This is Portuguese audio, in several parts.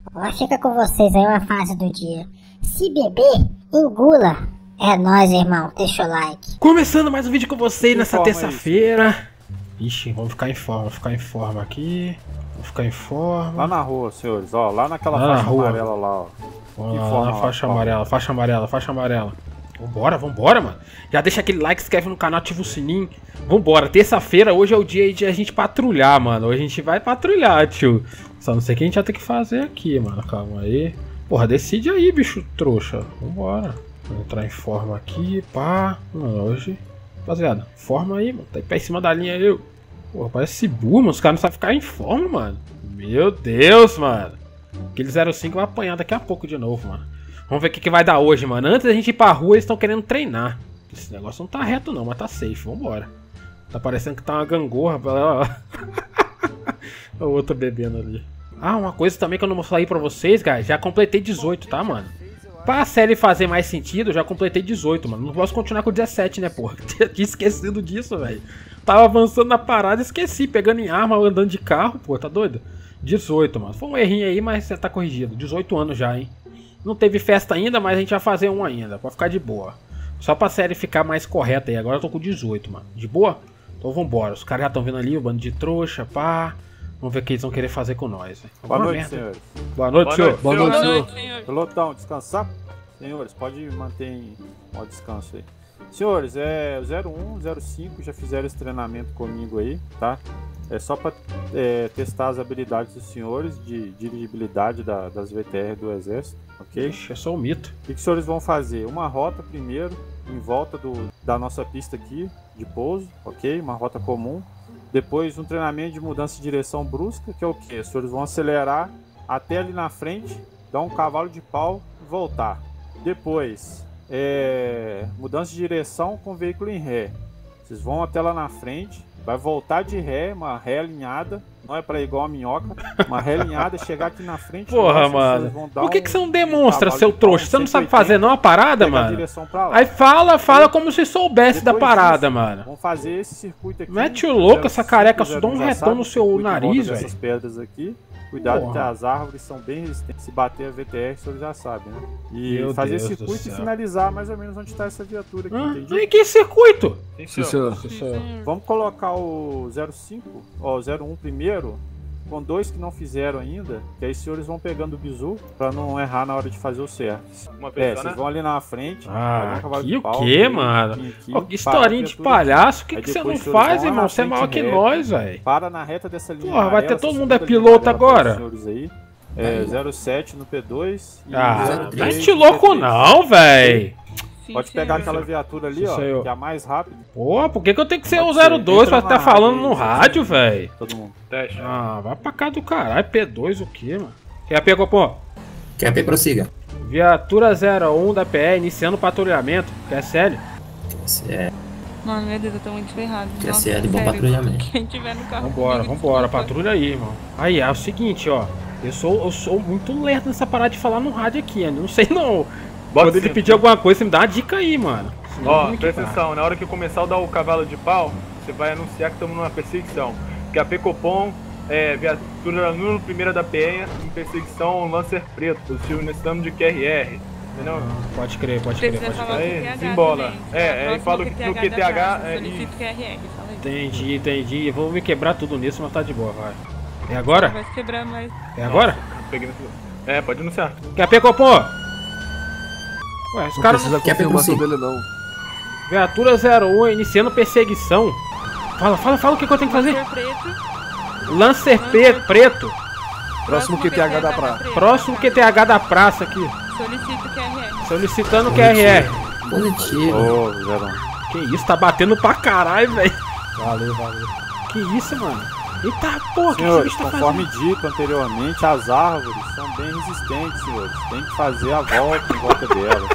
Ó, fica com vocês aí uma fase do dia. Se beber, engula. É nóis, irmão. Deixa o like. Começando mais um vídeo com vocês nessa terça-feira. Ixi, vamos ficar em forma aqui. Vamos ficar em forma. Lá na rua, senhores, ó. Lá naquela lá faixa na rua. amarela lá, ó. Vamos lá, faixa amarela. Vambora, mano. Já deixa aquele like, se inscreve no canal, ativa o sininho. Vambora, terça-feira, hoje é o dia de a gente patrulhar, mano. Hoje a gente vai patrulhar, tio. Só não sei o que a gente vai ter que fazer aqui, mano. Calma aí. Porra, decide aí, bicho trouxa. Vambora. Vou entrar em forma aqui, pá. Mano, hoje... Rapaziada, forma aí, mano. Tá em pé em cima da linha aí. Porra, parece burro, mano. Os caras não sabem ficar em forma, mano. Meu Deus, mano. Aquele 05 vai apanhar daqui a pouco de novo, mano. Vamos ver o que vai dar hoje, mano. Antes da gente ir pra rua, eles estão querendo treinar. Esse negócio não tá reto não, mas tá safe. Vambora. Tá parecendo que tá uma gangorra. O outro bebendo ali. Ah, uma coisa também que eu não mostrei pra vocês, guys. Já completei 18, tá, mano? Pra série fazer mais sentido, eu já completei 18, mano. Não posso continuar com 17, né, porra? Tinha esquecido disso, velho. Tava avançando na parada e esqueci. Pegando em arma, andando de carro. Pô, tá doido? 18, mano. Foi um errinho aí, mas você tá corrigido. 18 anos já, hein? Não teve festa ainda, mas a gente vai fazer um ainda, pra ficar de boa. Só pra série ficar mais correta aí. Agora eu tô com 18, mano. De boa? Então vambora. Os caras já estão vendo ali, o bando de trouxa, pá. Vamos ver o que eles vão querer fazer com nós. Boa noite, senhores. Boa noite, senhor. Boa noite, senhor. Pilotão, descansar? Senhores, pode manter em modo descanso aí. Senhores, o 01, 05 já fizeram esse treinamento comigo aí, tá? É só para testar as habilidades dos senhores de dirigibilidade das VTR do Exército, ok? Ixi, é só um mito. O que os senhores vão fazer? Uma rota primeiro, em volta da nossa pista aqui, de pouso, ok? Uma rota comum. Depois um treinamento de mudança de direção brusca, que é o que? Os senhores vão acelerar até ali na frente, dar um cavalo de pau e voltar. Depois, mudança de direção com veículo em ré. Vocês vão até lá na frente, vai voltar de ré, uma ré alinhada, não é pra ir igual a minhoca, uma ré alinhada, chegar aqui na frente. Porra, mano. Por que você não demonstra, seu trouxa? Você não sabe fazer não a parada, mano? Aí fala como se soubesse da parada, mano. Vamos fazer esse circuito aqui. Mete o louco, essa careca só dá um retão no seu nariz, velho. Essas pedras aqui. Cuidado que as árvores são bem resistentes. Se bater a VTR, o senhor já sabe, né? E Meu fazer Deus circuito e finalizar mais ou menos onde está essa viatura aqui, entendi? E que circuito? Sim, senhor. Vamos colocar o 05, ó, o 01 primeiro, com dois que não fizeram ainda, que aí os senhores vão pegando o bizu pra não errar na hora de fazer o certo. Vocês vão ali na frente. Aqui o que, mano? Ó, que historinha de palhaço. O que você não faz, irmão? Você é maior que nós, velho. Para na reta dessa linha. Porra, vai ter todo mundo é piloto agora. Senhores aí. 07 no P2 e não é de louco não, velho. Pode pegar aquela viatura ali, ó, que é a mais rápida. Pô, por que eu tenho que ser o 02 pra estar falando no rádio, velho? Todo mundo. Teste. Ah, vai pra cá do caralho. P2 o que, mano? QAP, Copom? QAP, prossiga. Viatura 01 da PE iniciando o patrulhamento. QSL? QSL. Mano, meu Deus, eu tô muito ferrado. QSL, bom patrulhamento. Quem tiver no carro. Vambora, patrulha aí, irmão. Aí, é o seguinte, ó. Eu sou muito lerdo nessa parada de falar no rádio aqui, eu não sei não. Quando ele pedir alguma coisa, você me dá uma dica aí, mano. Ó, presta atenção, na hora que começar a dar o cavalo de pau, você vai anunciar que estamos numa perseguição. Que a Pecopom, viatura número primeira da Penha, em perseguição Lancer Preto, positivo nesse dano de QRR. Entendeu? Pode crer. Aí, desembola. Aí fala que no QTH solicito QRR, entendi. Eu vou me quebrar tudo nisso, mas tá de boa, vai. É agora? Vai se quebrar mais. É agora? Pode anunciar. QAP, Copom? Ué, os caras não quer confirmação dele não. Viatura 01 iniciando perseguição. Fala o que eu tenho que fazer. Lancer preto. Próximo QTH da praça. Próximo QTH da praça aqui. Solicito QRR. Solicitando QRR. Positivo. Que isso, tá batendo pra caralho, velho. Valeu. Que isso, mano? Eita porra, que esse bicho tá conforme fazendo? dito anteriormente, as árvores são bem resistentes, senhores. Tem que fazer a volta em volta delas.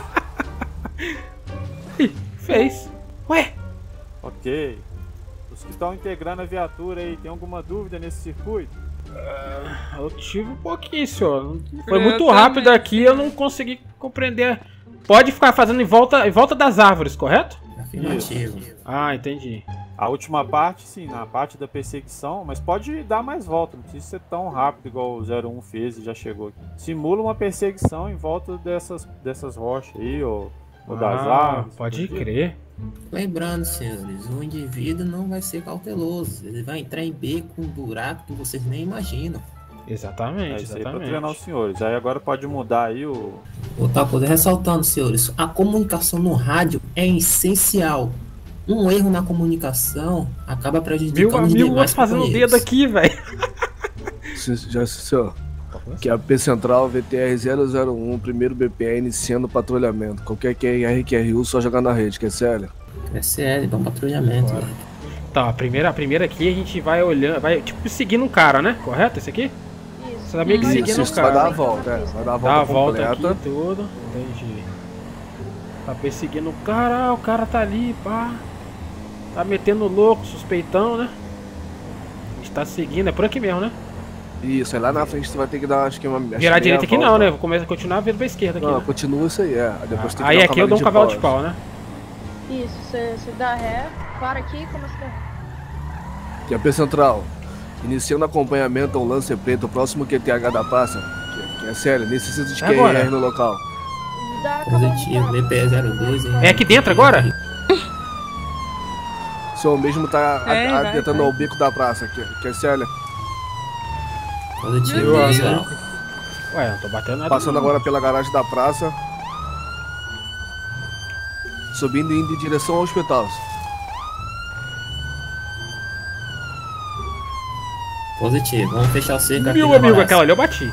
Fez. Ué? Ok. Os que estão integrando a viatura aí, tem alguma dúvida nesse circuito? Eu tive um pouquinho, senhor. Foi muito rápido aqui, eu não consegui compreender. Pode ficar fazendo em volta das árvores, correto? Afirmativo. Ah, entendi. A última parte, sim, na parte da perseguição, mas pode dar mais volta, não precisa ser tão rápido igual o 01 fez e já chegou aqui. Simula uma perseguição em volta dessas rochas aí, ou das árvores. Pode crer. Lembrando, senhores, o indivíduo não vai ser cauteloso. Ele vai entrar em beco, um buraco que vocês nem imaginam. Exatamente, Isso aí pra exatamente. treinar os senhores. Aí agora pode mudar aí o... Outra coisa, ressaltando, senhores, a comunicação no rádio é essencial. Um erro na comunicação acaba prejudicando Meu os amigo, demais fazendo o companheiros. dedo aqui, velho. Senhor, que é a P Central VTR 001, primeiro BPE iniciando o patrulhamento. Qualquer QR que RU, só jogar na rede, que é sério. É sério, bom patrulhamento. Bora. Tá, a primeira aqui a gente vai olhando, vai tipo seguindo um cara, né? Correto esse aqui? Isso. Você tá meio que seguindo o Isso, vai dar a cara. volta, vai dar a volta Dá a volta completa. aqui tudo. Entendi. Tá perseguindo o cara tá ali, pá. Tá metendo louco, suspeitão, né? A gente tá seguindo, é por aqui mesmo, né? Isso, aí lá na frente você vai ter que dar, acho que uma... Virar à direita aqui não, né? Vou continuar vendo pra esquerda aqui. Não, Né? continua isso aí, Aí depois tem que Aí dar aqui eu dou um cavalo de pau, né? Isso, você dá ré, para aqui e começa a dar ré. Que é a P Central, iniciando acompanhamento ao Lancer Preto, próximo QTH da praça. Que é sério, necessita de É agora. QR no local. Dá cavalo de Positivo, pau. VPE 02. É aqui dentro agora? O senhor mesmo tá vai, atentando vai. ao bico da praça, que é sério. Positivo, Meu Deus. visual. Ué, não tô batendo nada. Passando não. agora pela garagem da praça. Subindo e indo em direção ao hospital. Positivo, vamos fechar o cerco aqui. Meu na amigo, Horácio. aquela ali eu bati.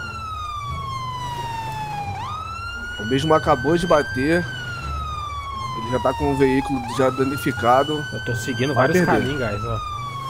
O mesmo acabou de bater. Ele já tá com o veículo já danificado. Eu tô seguindo Vai vários perder. caminhos, guys, ó.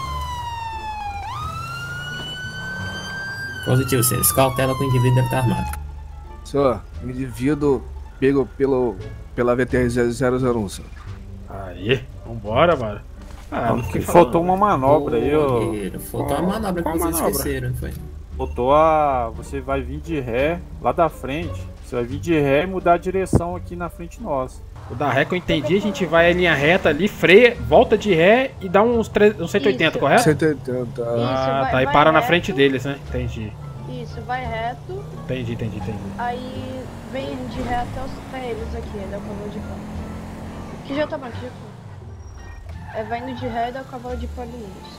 Positivo, senhores. Cautela com o indivíduo deve estar armado. Senhor, indivíduo pego pela VTR 001, senhor. Aí, vambora, mano. Ah, não fiquei Faltou falando. uma manobra aí, ó. Guerreiro, faltou uma manobra que Qual vocês manobra? esqueceram, não foi? Faltou a... Você vai vir de ré lá da frente. Você vai vir de ré e mudar a direção aqui na frente nossa. O da ré que eu entendi, a gente vai em linha reta ali, freia, volta de ré e dá uns 180, Isso. correto? 180. Ah, vai- tá, e vai para na reto. frente deles, né? Entendi. Isso, vai reto, Entendi. aí vem de reto até eles aqui, dá o cavalo de pau. Que já tá bom, que já foi. É, vai indo de ré e dá o cavalo de pau ali neles.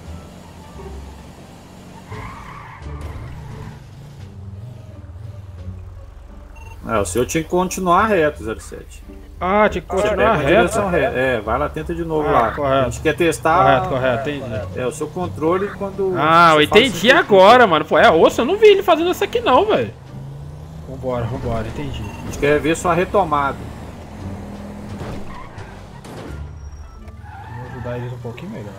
O senhor tinha que continuar reto, 07. Ah, tinha que Você pega continuar a direção reto. ré. Vai lá, tenta de novo Ah, lá. correto. A gente quer testar. Correto, entendi. O seu controle quando. Ah, eu você faz entendi isso. agora, mano. Pô, é osso, eu não vi ele fazendo isso aqui não, velho. Vambora, entendi. A gente quer ver sua retomada. Vou ajudar eles um pouquinho melhor.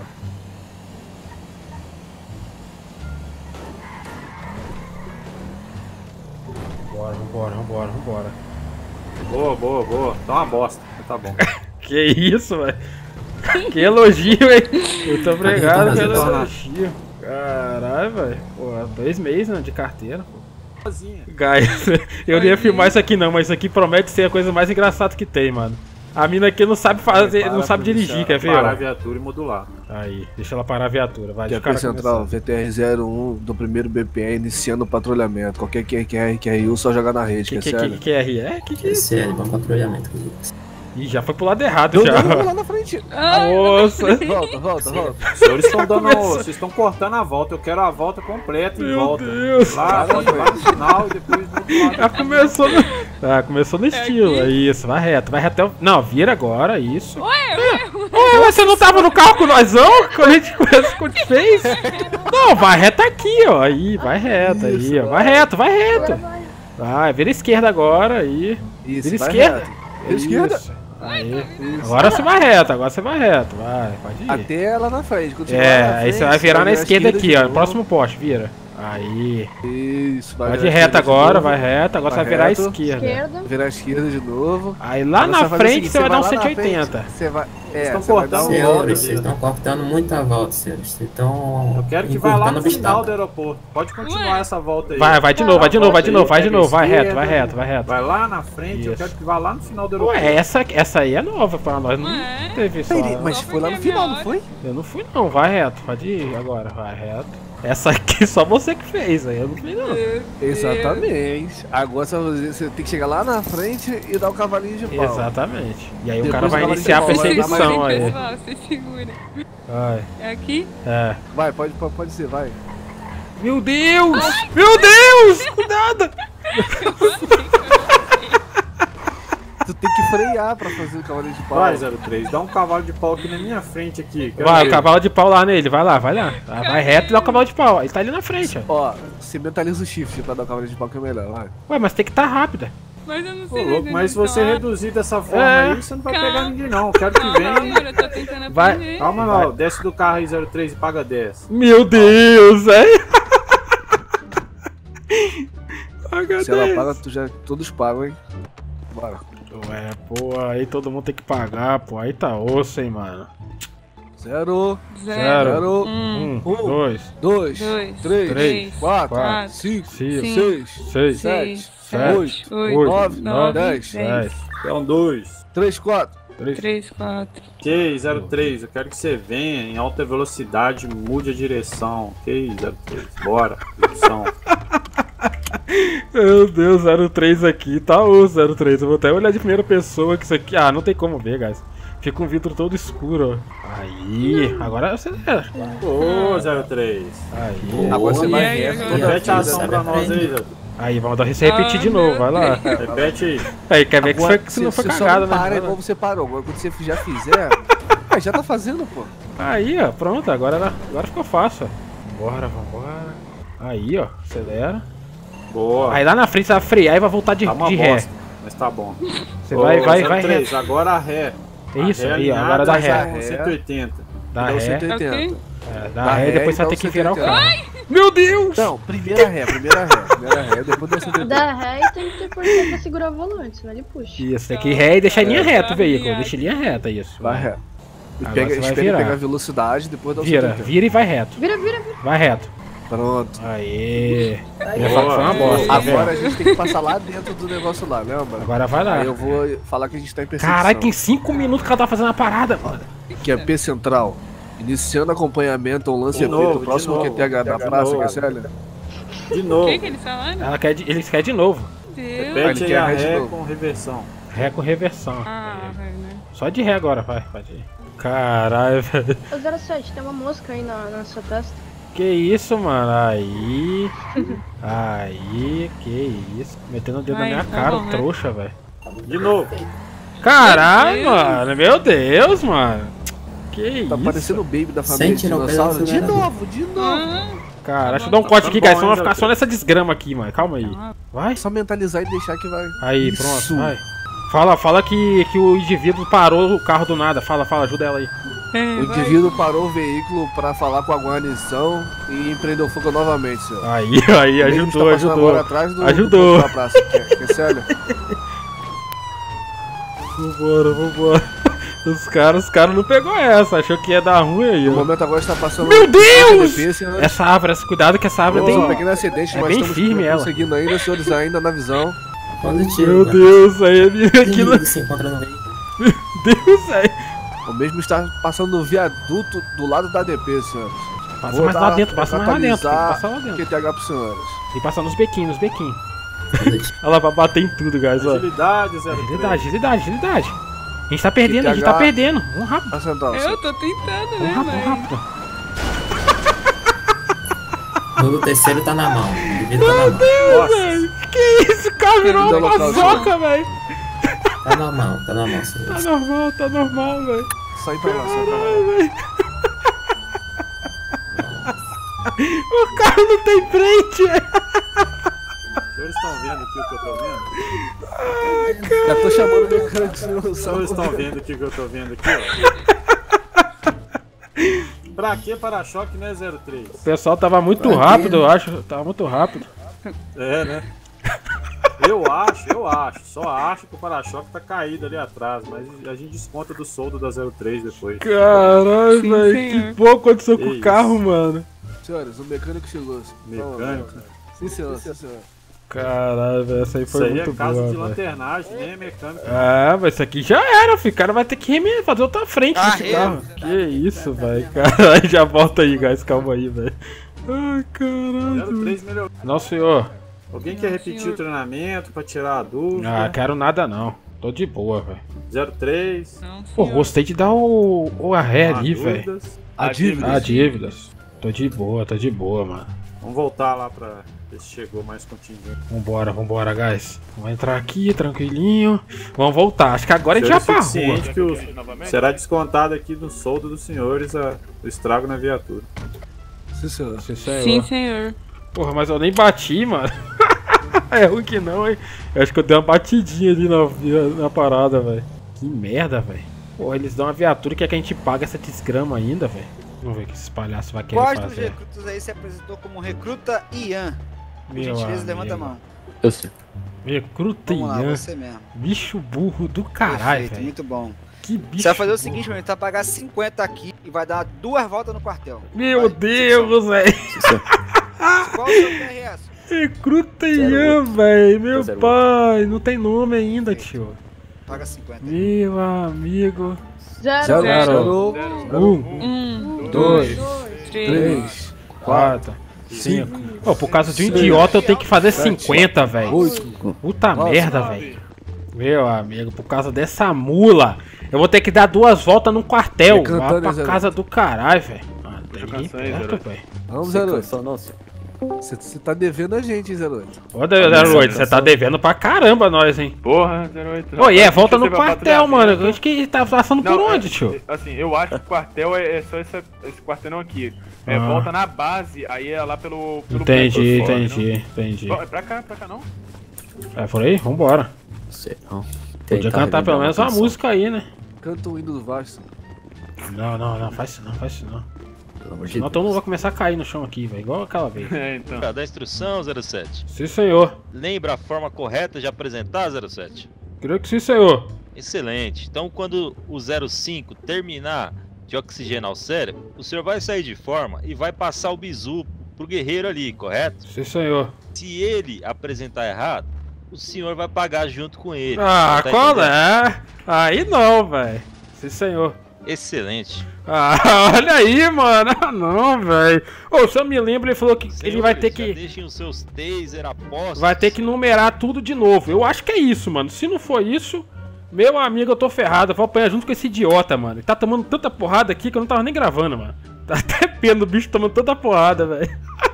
Vambora. Boa. Tá uma bosta. Mas tá bom. Que isso, velho. Que elogio, hein? Muito obrigado Tá pelo fazendo elogio. Caralho, velho. Pô, 2 meses, né, de carteira, pô. Sozinha. Guys, eu não ia filmar isso aqui não, mas isso aqui promete ser a coisa mais engraçada que tem, mano. A mina aqui não sabe fazer, não sabe dirigir, quer ver? Parar a Ó? viatura e modular. Aí, deixa ela parar a viatura, vai. Que é a deixa o P cara Central, começar. VTR 01 do primeiro BPE iniciando o patrulhamento. Qualquer QR que RU, só jogar na rede, que é sério. Que é RE? Que é É isso? sério, bom patrulhamento. Ih, já foi pro lado errado Não, já. não, lá na frente. Nossa. Volta. Os senhores estão dando. Vocês estão cortando a volta. Eu quero a volta completa em Meu volta. Deus. Lá no final e depois no outro lado. Já começou no... Ah, começou no estilo, é isso, vai reto até o... Não, vira agora, isso. Ué, você não tava no carro com nós não? Quando a gente começou, quando a gente fez? Não, vai reto aqui, ó, aí, vai reto, aí, ó, vai reto. Vai, vira esquerda agora, aí. Isso, Vira vai esquerda. reto. Vira esquerda. Isso. Aí. Agora você vai reto, vai, pode ir. Até lá na frente. Quando chegar lá É, na aí frente, você vai virar na esquerda aqui, de ó, novo. próximo poste, vira. Aí. Isso, Vai de reta agora, vai reto. Agora você vai virar à reto. esquerda. Esquerda. Virar à esquerda de novo. Aí lá Agora na você vai fazer o frente seguinte, você vai dar um lá na 180. frente, Você vai. Estão Você vai dar cortando um. volta, Senhores, vocês estão cortando muita volta, senhores. Vocês estão. Eu quero que vá lá no final obstáculo. do aeroporto. Pode continuar Ué. essa volta aí. Vai de novo, vai de novo, vai de novo, vai de Pega novo. Vai reto, esquerda, vai reto, vai reto. Vai lá na frente, eu Isso. quero que vá lá no final do aeroporto. Ué, essa aí é nova pra nós. Não Ué. teve isso. Peraí, lá. mas Só foi lá no porque é final, não minha foi? Eu não fui não, vai reto. Pode ir agora, vai reto. Essa aqui só você que fez, aí eu não fiz não. Exatamente. Agora você tem que chegar lá na frente e dar o cavalinho de pau. Exatamente. E aí o Depois cara vai o cavalo iniciar a de pau vai dar perseguição mais aí. Pessoal, se segura. Vai. É aqui? É. Vai, pode ser, vai. Meu Deus! Meu Deus! Cuidado! Tu tem que frear pra fazer o cavalinho de pau. Vai, 03, dá um cavalo de pau aqui na minha frente aqui. Quero Vai, ver. o cavalo de pau lá nele, vai lá, vai lá. Vai reto e dá o cavalo de pau. Ele tá ali na frente, ó. Ó, você mentaliza o shift pra dar o cavalinho de pau que é melhor, vai. Ué, mas tem que estar rápida. Mas eu não Ô, sei. louco, mas se você reduzir dessa forma É. aí, você não vai Calma. pegar ninguém não. Quero que Calma, venha. amor, eu tô tentando Vai. aprender. Calma não, desce do carro aí 03 e paga 10. Meu Deus, velho. Paga Se ela 10. paga, todos pagam, hein. Bora. Ué, pô, aí todo mundo tem que pagar, pô. Aí tá osso, hein, mano. 0, Zero. 0, 1, Um. 2, 2, Dois, 3, três, 4, quatro, 5, 5, 6, 6, 7, 7, 8, 8, 9, 9, 10, 10, Então 2. 3, 4. 3. 3, 4. Ok, 03, eu quero que você venha em alta velocidade, mude a direção. Ok, 03, bora. Direção. Meu Deus, 03 aqui, tá osso 03. Eu vou até olhar de primeira pessoa que isso aqui. Ah, não tem como ver, guys. Fica um vidro todo escuro, ó. Aí, agora você. Ô, 03. Aí, Agora você E vai aí, reto. agora? toda Repete a vida. ação pra nós aí, 03. aí, vamos dar se repetir de novo, vai lá. Repete aí. Aí, quer ver que Agora, isso não foi você só cagada, não para né? igual você parou. Agora quando você já fizer, já tá fazendo, pô. Aí, ó, pronto, agora ficou fácil, ó. Bora, vambora. Aí, ó, acelera. Boa. Aí lá na frente você vai frear e vai voltar de, Tá uma de ré. bosta, mas tá bom. Você vai ré. 03, agora ré. É isso, A aí, ó, alinhada agora dá vai ré. com 180. Dá Dá o ré, 180. Ok. dá Dá ré e ré depois e você dá vai o ter que virar o 180. carro. Meu Deus! Não, primeira ré, depois dá 180. Dá ré e tem que ter força pra segurar o volante, senão ele puxa. Isso, tem que ir ré e deixar em linha reta o Tá veículo. ligado. Deixa em linha reta, isso. Vai ré. E Agora pega, você vai espera virar. pegar a velocidade, depois dá o Vira, 180. vira e vai reto. Vira. Vai reto. Pronto. Aê. Já Boa. foi uma bosta, tá Agora a vendo? gente tem que passar lá dentro do negócio lá, lembra? Agora vai lá. Aí eu vou falar que a gente tá em perseguição. Caralho, tem 5 minutos que ela tá fazendo a parada, mano. Que é P Central. Iniciando acompanhamento ao lance De novo, EP do próximo de novo, QTH da de praça, novo. Cassélia. De O novo. que eles falaram? Eles querem de novo. Deus. Ele Repete aí quer a ré de ré novo. com reversão. Ré com reversão. Ah, vai, né? Só de ré agora, vai, pode ir. Caralho, velho. Ô 07, tem uma mosca aí na sua testa. Que isso, mano? Aí. Aí, que isso. Metendo o dedo na Vai, minha tá cara, bom, né? trouxa, velho. De novo. Caralho, Meu Deus. mano. Meu Deus, mano. Que Tá isso. parecendo o Baby da família Sente no dinossauro. pé do De acelerador. novo, de novo. Ah, Cara, Tá deixa eu bom, dar um tá corte aqui, bom, guys. Senão vai ainda ficar só tem. nessa desgrama aqui, mano. Calma aí. tá. Vai. É só mentalizar e deixar que vai. Aí, Isso. pronto, vai. Fala que o indivíduo parou o carro do nada. Fala, ajuda ela aí. É, O vai. indivíduo parou o veículo pra falar com a guarnição e empreendeu fogo novamente, senhor. Aí, O mesmo está passando agora atrás do Ajudou. do ponto da praça. Quer sério? Vambora. Os caras não pegou essa. Achou que ia dar ruim aí, No ó. momento agora está passando. Meu Deus! ADP, senhor. Essa árvore, cuidado que essa árvore Temos um tem. pequeno acidente, é mas bem estamos firme ela. conseguindo ainda, senhores, ainda na visão. Positivo. Meu cara. Deus, aí ele aqui Quem no. se encontra no veículo? Deus, aí. O mesmo está passando no viaduto do lado da ADP, senhores. Passa Vou mais lá dar- dentro, passa mais lá dentro. Tem que atualizar passar lá dentro. QTH pros senhores. Tem que passar nos bequinhos, Positivo. Ela vai bater em tudo, guys, ó. Agilidade, 03. Agilidade. A gente tá perdendo, a gente tá QTH. perdendo. Vamos rápido, Tá central, Eu tô tentando, vamos né, rápido, vamos mas... rápido. O terceiro tá na mão. O indivíduo tá na mão. Nossa, Que isso, o cara virou Ainda uma local, paçoca, velho. Tá na mão, Tá senhor. normal, velho. Sai pra lá, sai pra lá. Caralho, velho. O carro não tem frente, velho. os senhores estão vendo aqui o que eu tô vendo? Já tô chamando o mecânico, Os senhores senhor. estão vendo aqui o que eu tô vendo aqui, ó. Pra que para-choque, né, 03? O pessoal tava muito rápido, eu acho. Tava muito rápido. É, né? Eu só acho que o para-choque tá caído ali atrás, mas a gente desconta do soldo da 03 depois. Caralho, Sim, velho, senhor. que pouco aconteceu com Que o carro, mano. Senhores, o mecânico chegou. Mecânico. Sim, senhor, sim, senhor. Caralho, velho, essa aí Isso foi aí muito é casa boa, de velho. lanternagem, nem é mecânico. Ah, mas isso aqui já era, filho. O cara vai ter que fazer outra frente nesse carro. Que isso, velho. Caralho, já volta aí, guys. Calma aí, velho. Ai, caralho. 03 melhor. Não, senhor. Alguém quer repetir o treinamento pra tirar a dúvida? Ah, quero nada não. Tô de boa, velho. 03. Não, Pô, senhor. gostei de dar o arré Não há ali, velho. dúvidas. A dívida. Ah, dívidas. Tô de boa, mano. Vamos voltar lá pra ver se chegou mais contingente. Vambora, guys. Vamos entrar aqui, tranquilinho. Vamos voltar. Acho que agora a gente já pra rua. suficiente que será descontado aqui no soldo dos senhores o estrago na viatura. Sim, senhor. Sim, senhor. Porra, mas eu nem bati, mano. É ruim que não, hein? Eu acho que eu dei uma batidinha ali na parada, velho. Que merda, velho. Porra, eles dão uma viatura que é que a gente paga essa desgrama ainda, velho. Vamos ver o que esses palhaços vai querer Quais dos fazer. recrutas aí se apresentou como recruta Ian? Por Meu gentileza, levanta a amigo. mão. Eu sei. Recruta Vamos lá, Ian. você mesmo. Bicho burro do caralho, Perfeito, velho. muito bom. Que bicho Você vai fazer o burro. seguinte, mano, você vai pagar 50 aqui e vai dar 2 voltas no quartel. Meu Vai, Deus, velho. Qual o seu PRS? Recruta Ian, velho. Meu 08. pai. Não tem nome ainda, tio. Paga 50. Meu amigo. 0, 1, 1, 2, 3, 3, 4, 5. Pô, por causa de um idiota eu tenho que fazer 50, velho. 8. Puta merda, velho. Meu amigo, por causa dessa mula, eu vou ter que dar 2 voltas no quartel. Vai cantando, Lá pra Zé. casa do caralho, velho. Ah, não tem Deixa eu ninguém cansar aí, perto, Zé. velho. Vamos, 08. Você tá devendo a gente, hein, 08. Ô, 08, você tá devendo pra caramba nós, hein. Porra, 08. Ô, e é, volta Você no vai quartel, patrulhamento. mano. Acho que tá passando por Não, onde, tio? Assim, eu acho que o quartel é só esse quartelão aqui. É, Ah. volta na base, aí é lá pelo Entendi, por fora, entendi. não? É pra cá não? É por aí? Vambora. Sei não. Podia cantar pelo menos uma música aí, né? Canta o hino do Vasco. Não, faz isso não. Pelo amor de Senão Deus. todo mundo vai começar a cair no chão aqui, velho. Igual aquela vez. É, então. Da instrução 07. Sim, senhor. Lembra a forma correta de apresentar 07? Creio que sim, senhor. Excelente. Então, quando o 05 terminar de oxigenar o cérebro, o senhor vai sair de forma e vai passar o bizu pro guerreiro ali, correto? Sim, senhor. Se ele apresentar errado, o senhor vai pagar junto com ele. Ah, Tá qual entendendo? é? Aí não, velho. Sim, senhor. Excelente. Ah, olha aí, mano. Ah, não, velho. Ô, se eu me lembro, ele falou que ele vai ter Senhores, já que... deixem os seus taser apostos. Vai ter que numerar tudo de novo. Eu acho que é isso, mano. Se não for isso, meu amigo, eu tô ferrado. Eu vou apanhar junto com esse idiota, mano. Ele tá tomando tanta porrada aqui que eu não tava nem gravando, mano. Tá até pena do bicho tomando tanta porrada, velho.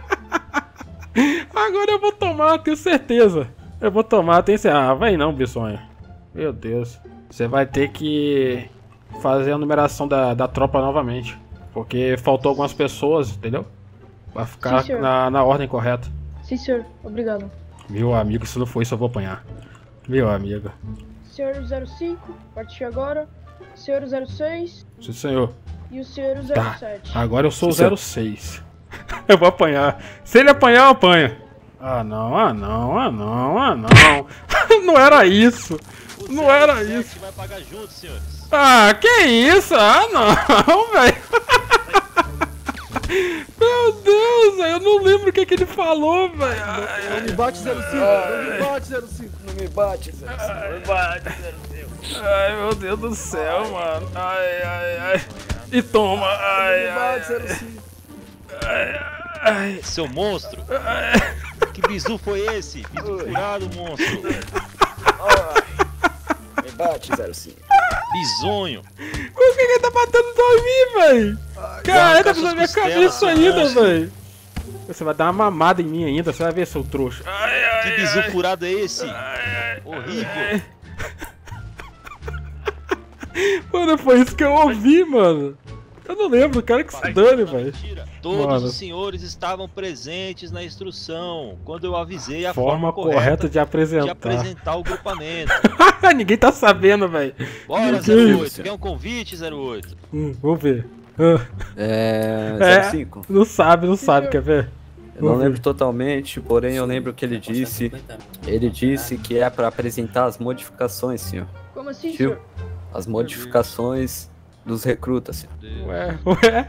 Agora eu vou tomar, tenho certeza. Eu vou tomar, tenho certeza. Ah, vai não, Bissonha. Meu Deus. Você vai ter que fazer a numeração da tropa novamente. Porque faltou algumas pessoas, entendeu? Vai ficar Sim, senhor. na ordem correta. Sim, senhor. Obrigado. Meu amigo, se não for isso eu vou apanhar. Meu amigo. Senhor 05, partiu agora. Senhor 06 Sim, senhor. e o senhor Tá. 07. Agora eu sou o 06. Eu vou apanhar. Se ele apanhar, eu apanho. Ah, não. Não era isso. O Não era 07 isso. vai pagar junto, senhores. Ah, que isso? Ah, não, velho. Meu Deus, velho. Eu não lembro o que ele falou, velho. Não me bate 05, não me bate 05. Não me bate, Zé. Ai, meu Deus do céu, mano. Ai. E toma. Ai. Ai. Seu monstro. Que bizu foi esse? Bizu furado, monstro. Me bate, 05. Bizonho. Por que ele tá batendo em mim, velho? Caralho, tá pisando na minha suas cabeça costelas, ainda, monstro. velho. Você vai dar uma mamada em mim ainda, você vai ver, seu trouxa. Que bizu furado é esse? Horrível. Mano, foi isso que eu ouvi, mano. Eu não lembro, cara que se dane, velho. Mentira. Todos Mano. os senhores estavam presentes na instrução quando eu avisei a Forma correta de apresentar. o grupamento. Ninguém tá sabendo, velho. Bora, Que 08. isso? Quer um convite, 08? Vamos ver. É, 05. não sabe, quer ver? Eu não lembro totalmente, porém eu lembro que ele disse. Ele disse que é para apresentar as modificações, senhor. Como assim, Tio, senhor? as modificações dos recrutas, senhor. Ué.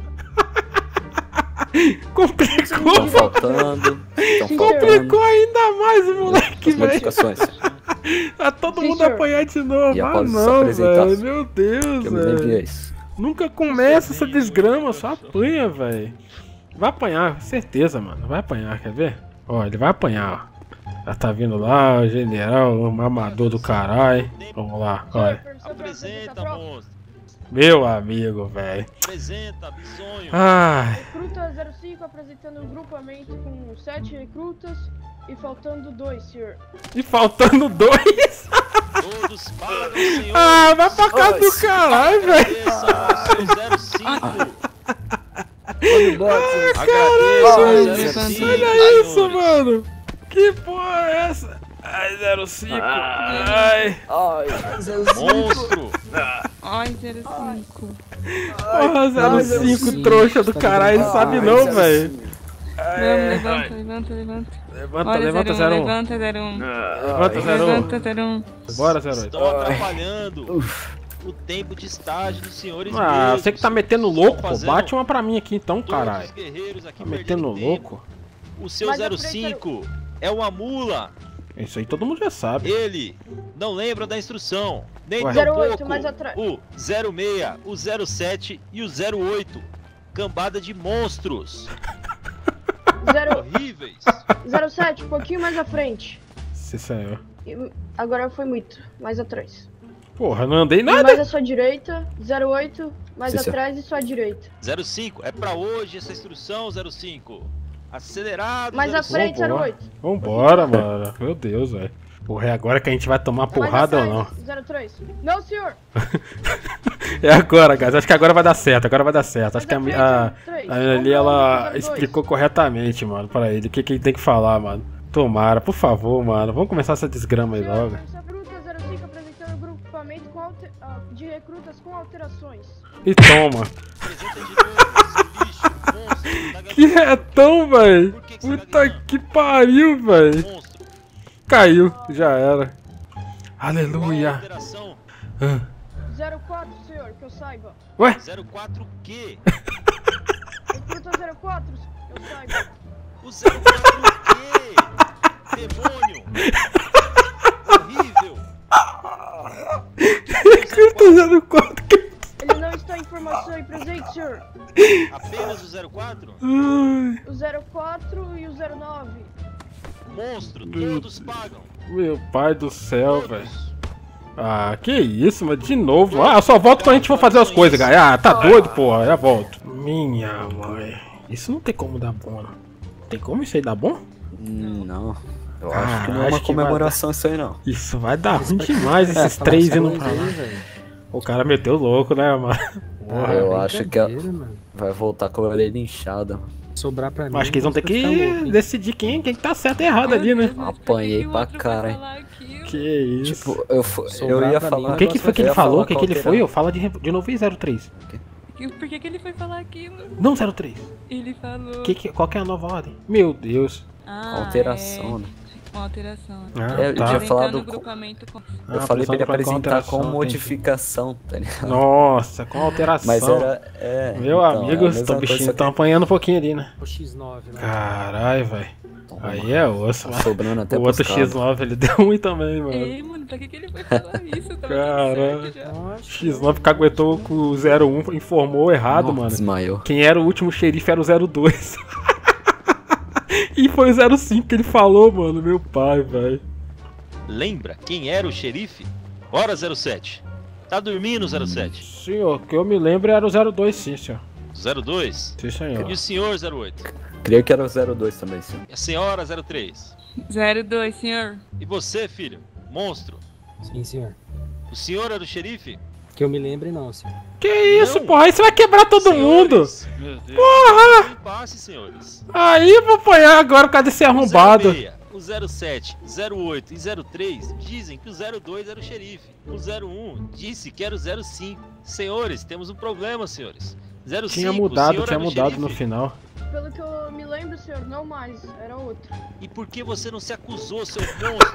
Complicou. Estão faltando. Complicou ainda mais o moleque, as velho. modificações, senhor. Tá todo mundo apanhar de novo. E Ah, após não, apresentar, velho. Meu Deus, que eu me lembrei velho. isso. Nunca começa essa desgrama, só apanha, velho. Vai apanhar, certeza, mano. Vai apanhar, quer ver? Ó, ele vai apanhar, ó. Já tá vindo lá, o general, o mamador do caralho. Vamos lá, olha. Apresenta, monstro. Meu amigo, velho. Apresenta, bisonho. Ai. Recruta 05 apresentando um grupamento com 7 recrutas e faltando 2, senhor. E faltando 2? Todos pagam, senhor. Ah, vai pra casa do caralho, velho. Agradeço, olha isso, mano. Que porra é essa? Ai, 05. Ai. Monstro. Ai, 05. Porra, 05, trouxa do caralho, não sabe não, velho. Levanta. Levanta 01. Levanta 01. Levanta 01. Bora, 08. Estão atrapalhando o tempo de estágio dos senhores. Ah, você que tá metendo louco, pô. fazendo Bate uma pra mim aqui então, todos caralho. os guerreiros aqui Tá metendo perdendo louco? O seu 05 é uma mula. Isso aí todo mundo já sabe. Ele não lembra da instrução. Nem Ué. tampouco 08, mais atrás. o 06, o 07 e o 08. Cambada de monstros. Horríveis. 07, um pouquinho mais à frente. Sim, senhor. E agora foi muito, mais atrás. Porra, não andei E nada. mais à sua direita, 08, mais Sim, senhor. atrás e sua direita. 05, é pra hoje essa instrução, 05. Acelerado, Mais à 05. frente, 08. Vambora, mano. Meu Deus, velho. Porra, é agora que a gente vai tomar porrada ou não? 03. Não, senhor. É agora, guys. Acho que agora vai dar certo. Acho que a Três. ali ela explicou corretamente, mano, pra ele. O que ele tem que falar, mano. Tomara, por favor, mano. Vamos começar essa desgrama aí logo. Recruta 05 apresentando o grupamento de recrutas com alterações. E toma. Que retão, velho. Puta que pariu, velho. Caiu, já era. Aleluia. 04, senhor, que eu saiba. Ué? 04 o quê? Recruta 04, que eu saiba. O 04 o quê? Demônio. Horrível. Recruta 04. Ele não está em formação e presente, senhor. Apenas o 04? O 04 e o 09. Monstro, todos pagam. Meu pai do céu, velho. Ah, que isso, mas de novo. Ah, eu só volto quando a gente for fazer as coisas, galera. Ah, tá doido, porra. Já volto. Minha mãe. Isso não tem como dar bom, não. Tem como isso aí dar bom? Não. Eu acho que não é uma acho que comemoração isso aí, não. Isso vai dar ruim demais, esses três indo pra lá. O cara meteu louco, né, mano? Porra, Eu acho que vai voltar com a orelha inchada, mano. Sobrar pra mim. Acho que eles vão ter que decidir quem tá certo e errado ali, né? Apanhei pra caralho. Que isso. Tipo, eu ia falar. O que foi que ele falou? O que ele foi? Eu falo de novo em 03. Por que ele foi falar aquilo? Não 03. Ele falou. Qual que é a nova ordem? Meu Deus. Alteração, né? Com alteração. Eu tinha falado. Eu falei pra ele apresentar apresentar com modificação, tá ligado? Nossa, com alteração. Mas era. Meu amigo, os bichinhos estão apanhando um pouquinho ali, né? O X9, né? Caralho, velho. Aí é osso, mano. Sobrando até o outro X9 ele deu ruim também, mano. Ei, mano, pra que ele foi falar isso? Caralho. X9 caguetou com o 01, informou errado, mano. Desmaiou. Quem era o último xerife era o 02. E foi o 05 que ele falou, mano. Meu pai, velho. Lembra quem era o xerife? Bora, 07. Tá dormindo, 07? Senhor, que eu me lembro era o 02, sim, senhor. 02? Sim, senhor. E o senhor, 08? Creio que era o 02 também, senhor. E a senhora, 03? 02, senhor. E você, filho? Monstro? Sim, senhor. O senhor era o xerife? Que eu me lembre, não, senhor. Que isso, porra? Aí você vai quebrar todo mundo. Meu Deus. Porra! Passe, senhores. Aí eu vou apanhar agora por causa desse arrombado. O 07, 08 e 03 dizem que o 02 era o xerife. O 01 disse que era o 05. Senhores, temos um problema, senhores. 05, Tinha mudado senhor era o no xerife? final. Pelo que eu me lembro, senhor, não mais. Era outro. E por que você não se acusou, seu monstro?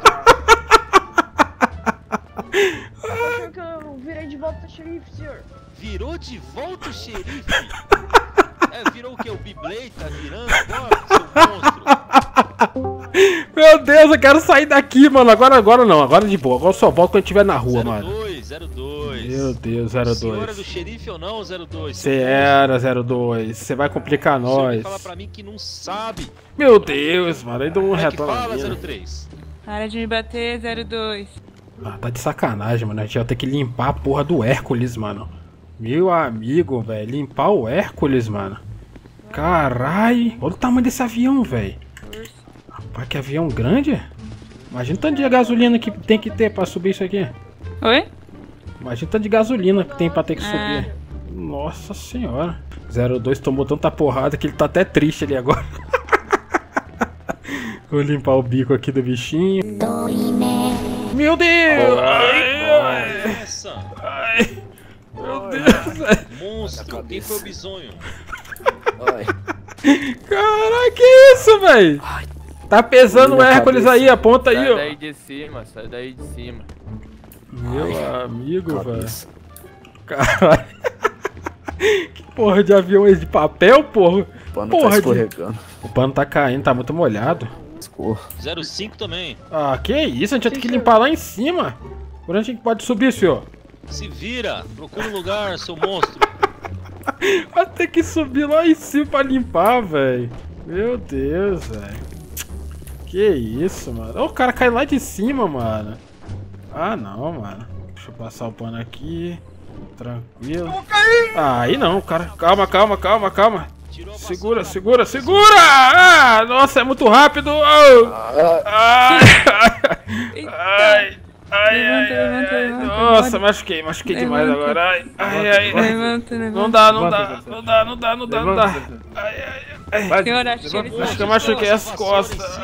Eu achei que eu virei de volta xerife, senhor. Virou de volta o xerife? Virou o que? O Biblade tá virando agora, seu monstro? Meu Deus, eu quero sair daqui, mano. Agora não, agora de boa. Agora eu só volto quando eu estiver na rua, mano. 02. Meu Deus, 02. Você era do xerife ou não, 02? Você era 02. Você vai complicar nós. Você fala pra mim que não sabe. Meu Deus, mano. Aí deu um Como é que retorno. fala, 03? Para de me bater, 02. Ah, tá de sacanagem, mano. A gente vai ter que limpar a porra do Hércules, mano. Meu amigo, velho. Limpar o Hércules, mano. Carai. Olha o tamanho desse avião, velho. Rapaz, que avião grande. Imagina o tanto de gasolina que tem que ter pra subir isso aqui. Oi? Imagina o tanto de gasolina que tem pra ter que subir. Nossa senhora. 02 tomou tanta porrada que ele tá até triste ali agora. Vou limpar o bico aqui do bichinho. Meu Deus! Ai, meu Deus! Monstro, quem foi o bisonho? Caralho, que isso, velho? Tá pesando o Hércules aí, aponta aí, ó. Sai daí de cima, sai daí de cima. Meu amigo, velho. Caralho. Que porra de avião é esse? De papel, porra? O pano porra tá escorregando. O pano tá caindo, tá muito molhado. 05 também. Ah, que isso? A gente vai ter que limpar lá em cima. Por onde a gente pode subir, senhor? Se vira, procura um lugar, seu monstro. Vai ter que subir lá em cima pra limpar, velho. Meu Deus, velho. Que isso, mano. Ó, o cara cai lá de cima, mano. Ah, não, mano. Deixa eu passar o pano aqui. Tranquilo. Ah, aí não, cara. Calma, calma, calma, calma. Segura, segura, segura! Ah, nossa, é muito rápido! Oh. Ai, ai, ai, nossa, machuquei demais agora. Ai, ai, ai. Levanta. Não dá. Acho que eu machuquei as costas.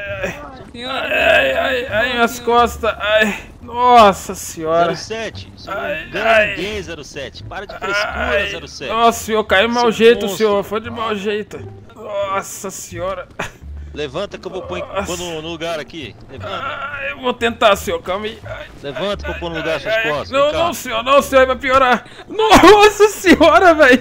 Ai, minhas costas. Ai, nossa senhora. 07, isso não ganha ninguém, 07. Para de frescura, 07. Nossa, senhor, caiu mau jeito, senhor. Foi de mau jeito. Nossa senhora. Levanta que eu vou pôr no lugar aqui. Levanta. Eu vou tentar, senhor. Calma aí. Levanta que eu vou pôr no lugar suas costas. Não, senhor, vai piorar. Nossa senhora, velho.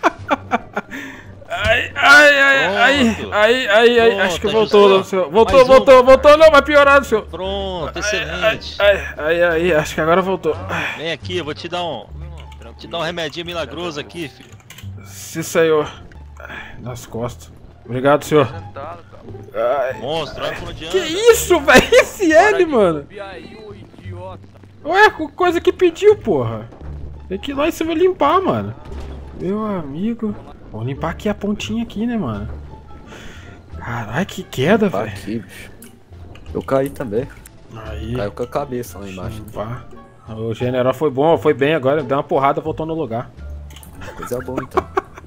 Ai, acho que voltou, senhor. Voltou, não, vai piorar, senhor. Pronto, excelente. Ai, acho que agora voltou. Vem aqui, eu vou te dar um remedinho milagroso aqui, filho. Sim, senhor. Nas costas. Obrigado, senhor. Monstro, olha por onde anda. Que isso, velho? Esse L, mano. Ué, coisa que pediu, porra. Tem que ir lá e você vai limpar, mano. Meu amigo. Vamos limpar aqui a pontinha aqui, né, mano? Caralho, que queda, velho. Aqui, bicho. Eu caí também. Aí. Caiu com a cabeça lá embaixo. O general foi bom, foi bem agora. Deu uma porrada, voltou no lugar. Coisa boa, então.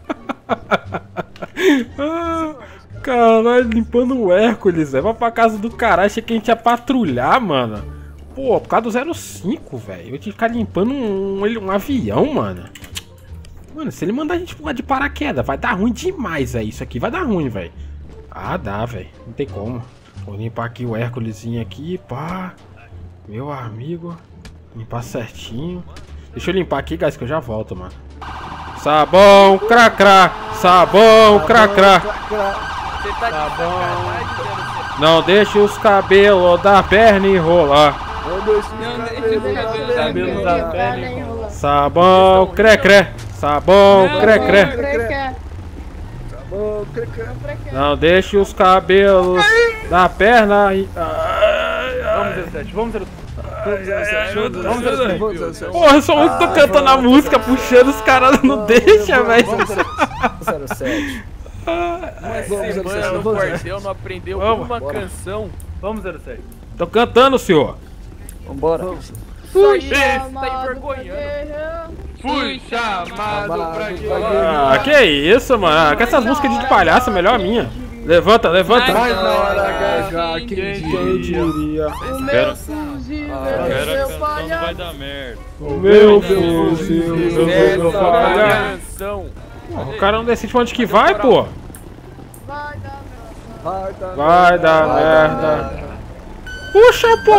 Caralho, limpando o Hércules, velho. Vai pra casa do caralho, achei que a gente ia patrulhar, mano. Pô, por causa do 05, velho. Eu tinha que ficar limpando um avião, mano. Mano, se ele mandar a gente pular de paraquedas, vai dar ruim demais, velho. Isso aqui vai dar ruim, velho. Ah, dá, velho. Não tem como. Vou limpar aqui o Hérculesinho aqui, pá. Meu amigo. Limpar certinho. Deixa eu limpar aqui, guys, que eu já volto, mano. Sabão, cracrá. Sabão, cracrá. Não deixe os cabelos da perna enrolar. Sabão, crecré. Sabão, crecré. Não deixe os cabelos da perna. Vamos, 07. Porra, eu sou muito tô cantando a música, puxando os caras, não deixa, velho. 07. Uma semana no quartel não aprendeu uma canção. Vamos, 07. Tô cantando, senhor. Vambora. Isso tá envergonhando. Fui chamado pra guerra. Ah, que isso, mano. Com essas músicas de palhaço, melhor a minha. Levanta. Mas na hora H, quem diria? O meu fuzil é meu palhaço. Vai dar merda. O meu fuzil é meu palhaço. Canção. O cara não decide pra onde que vai, pô. Vai dar merda. Vai dar merda. Puxa, pô.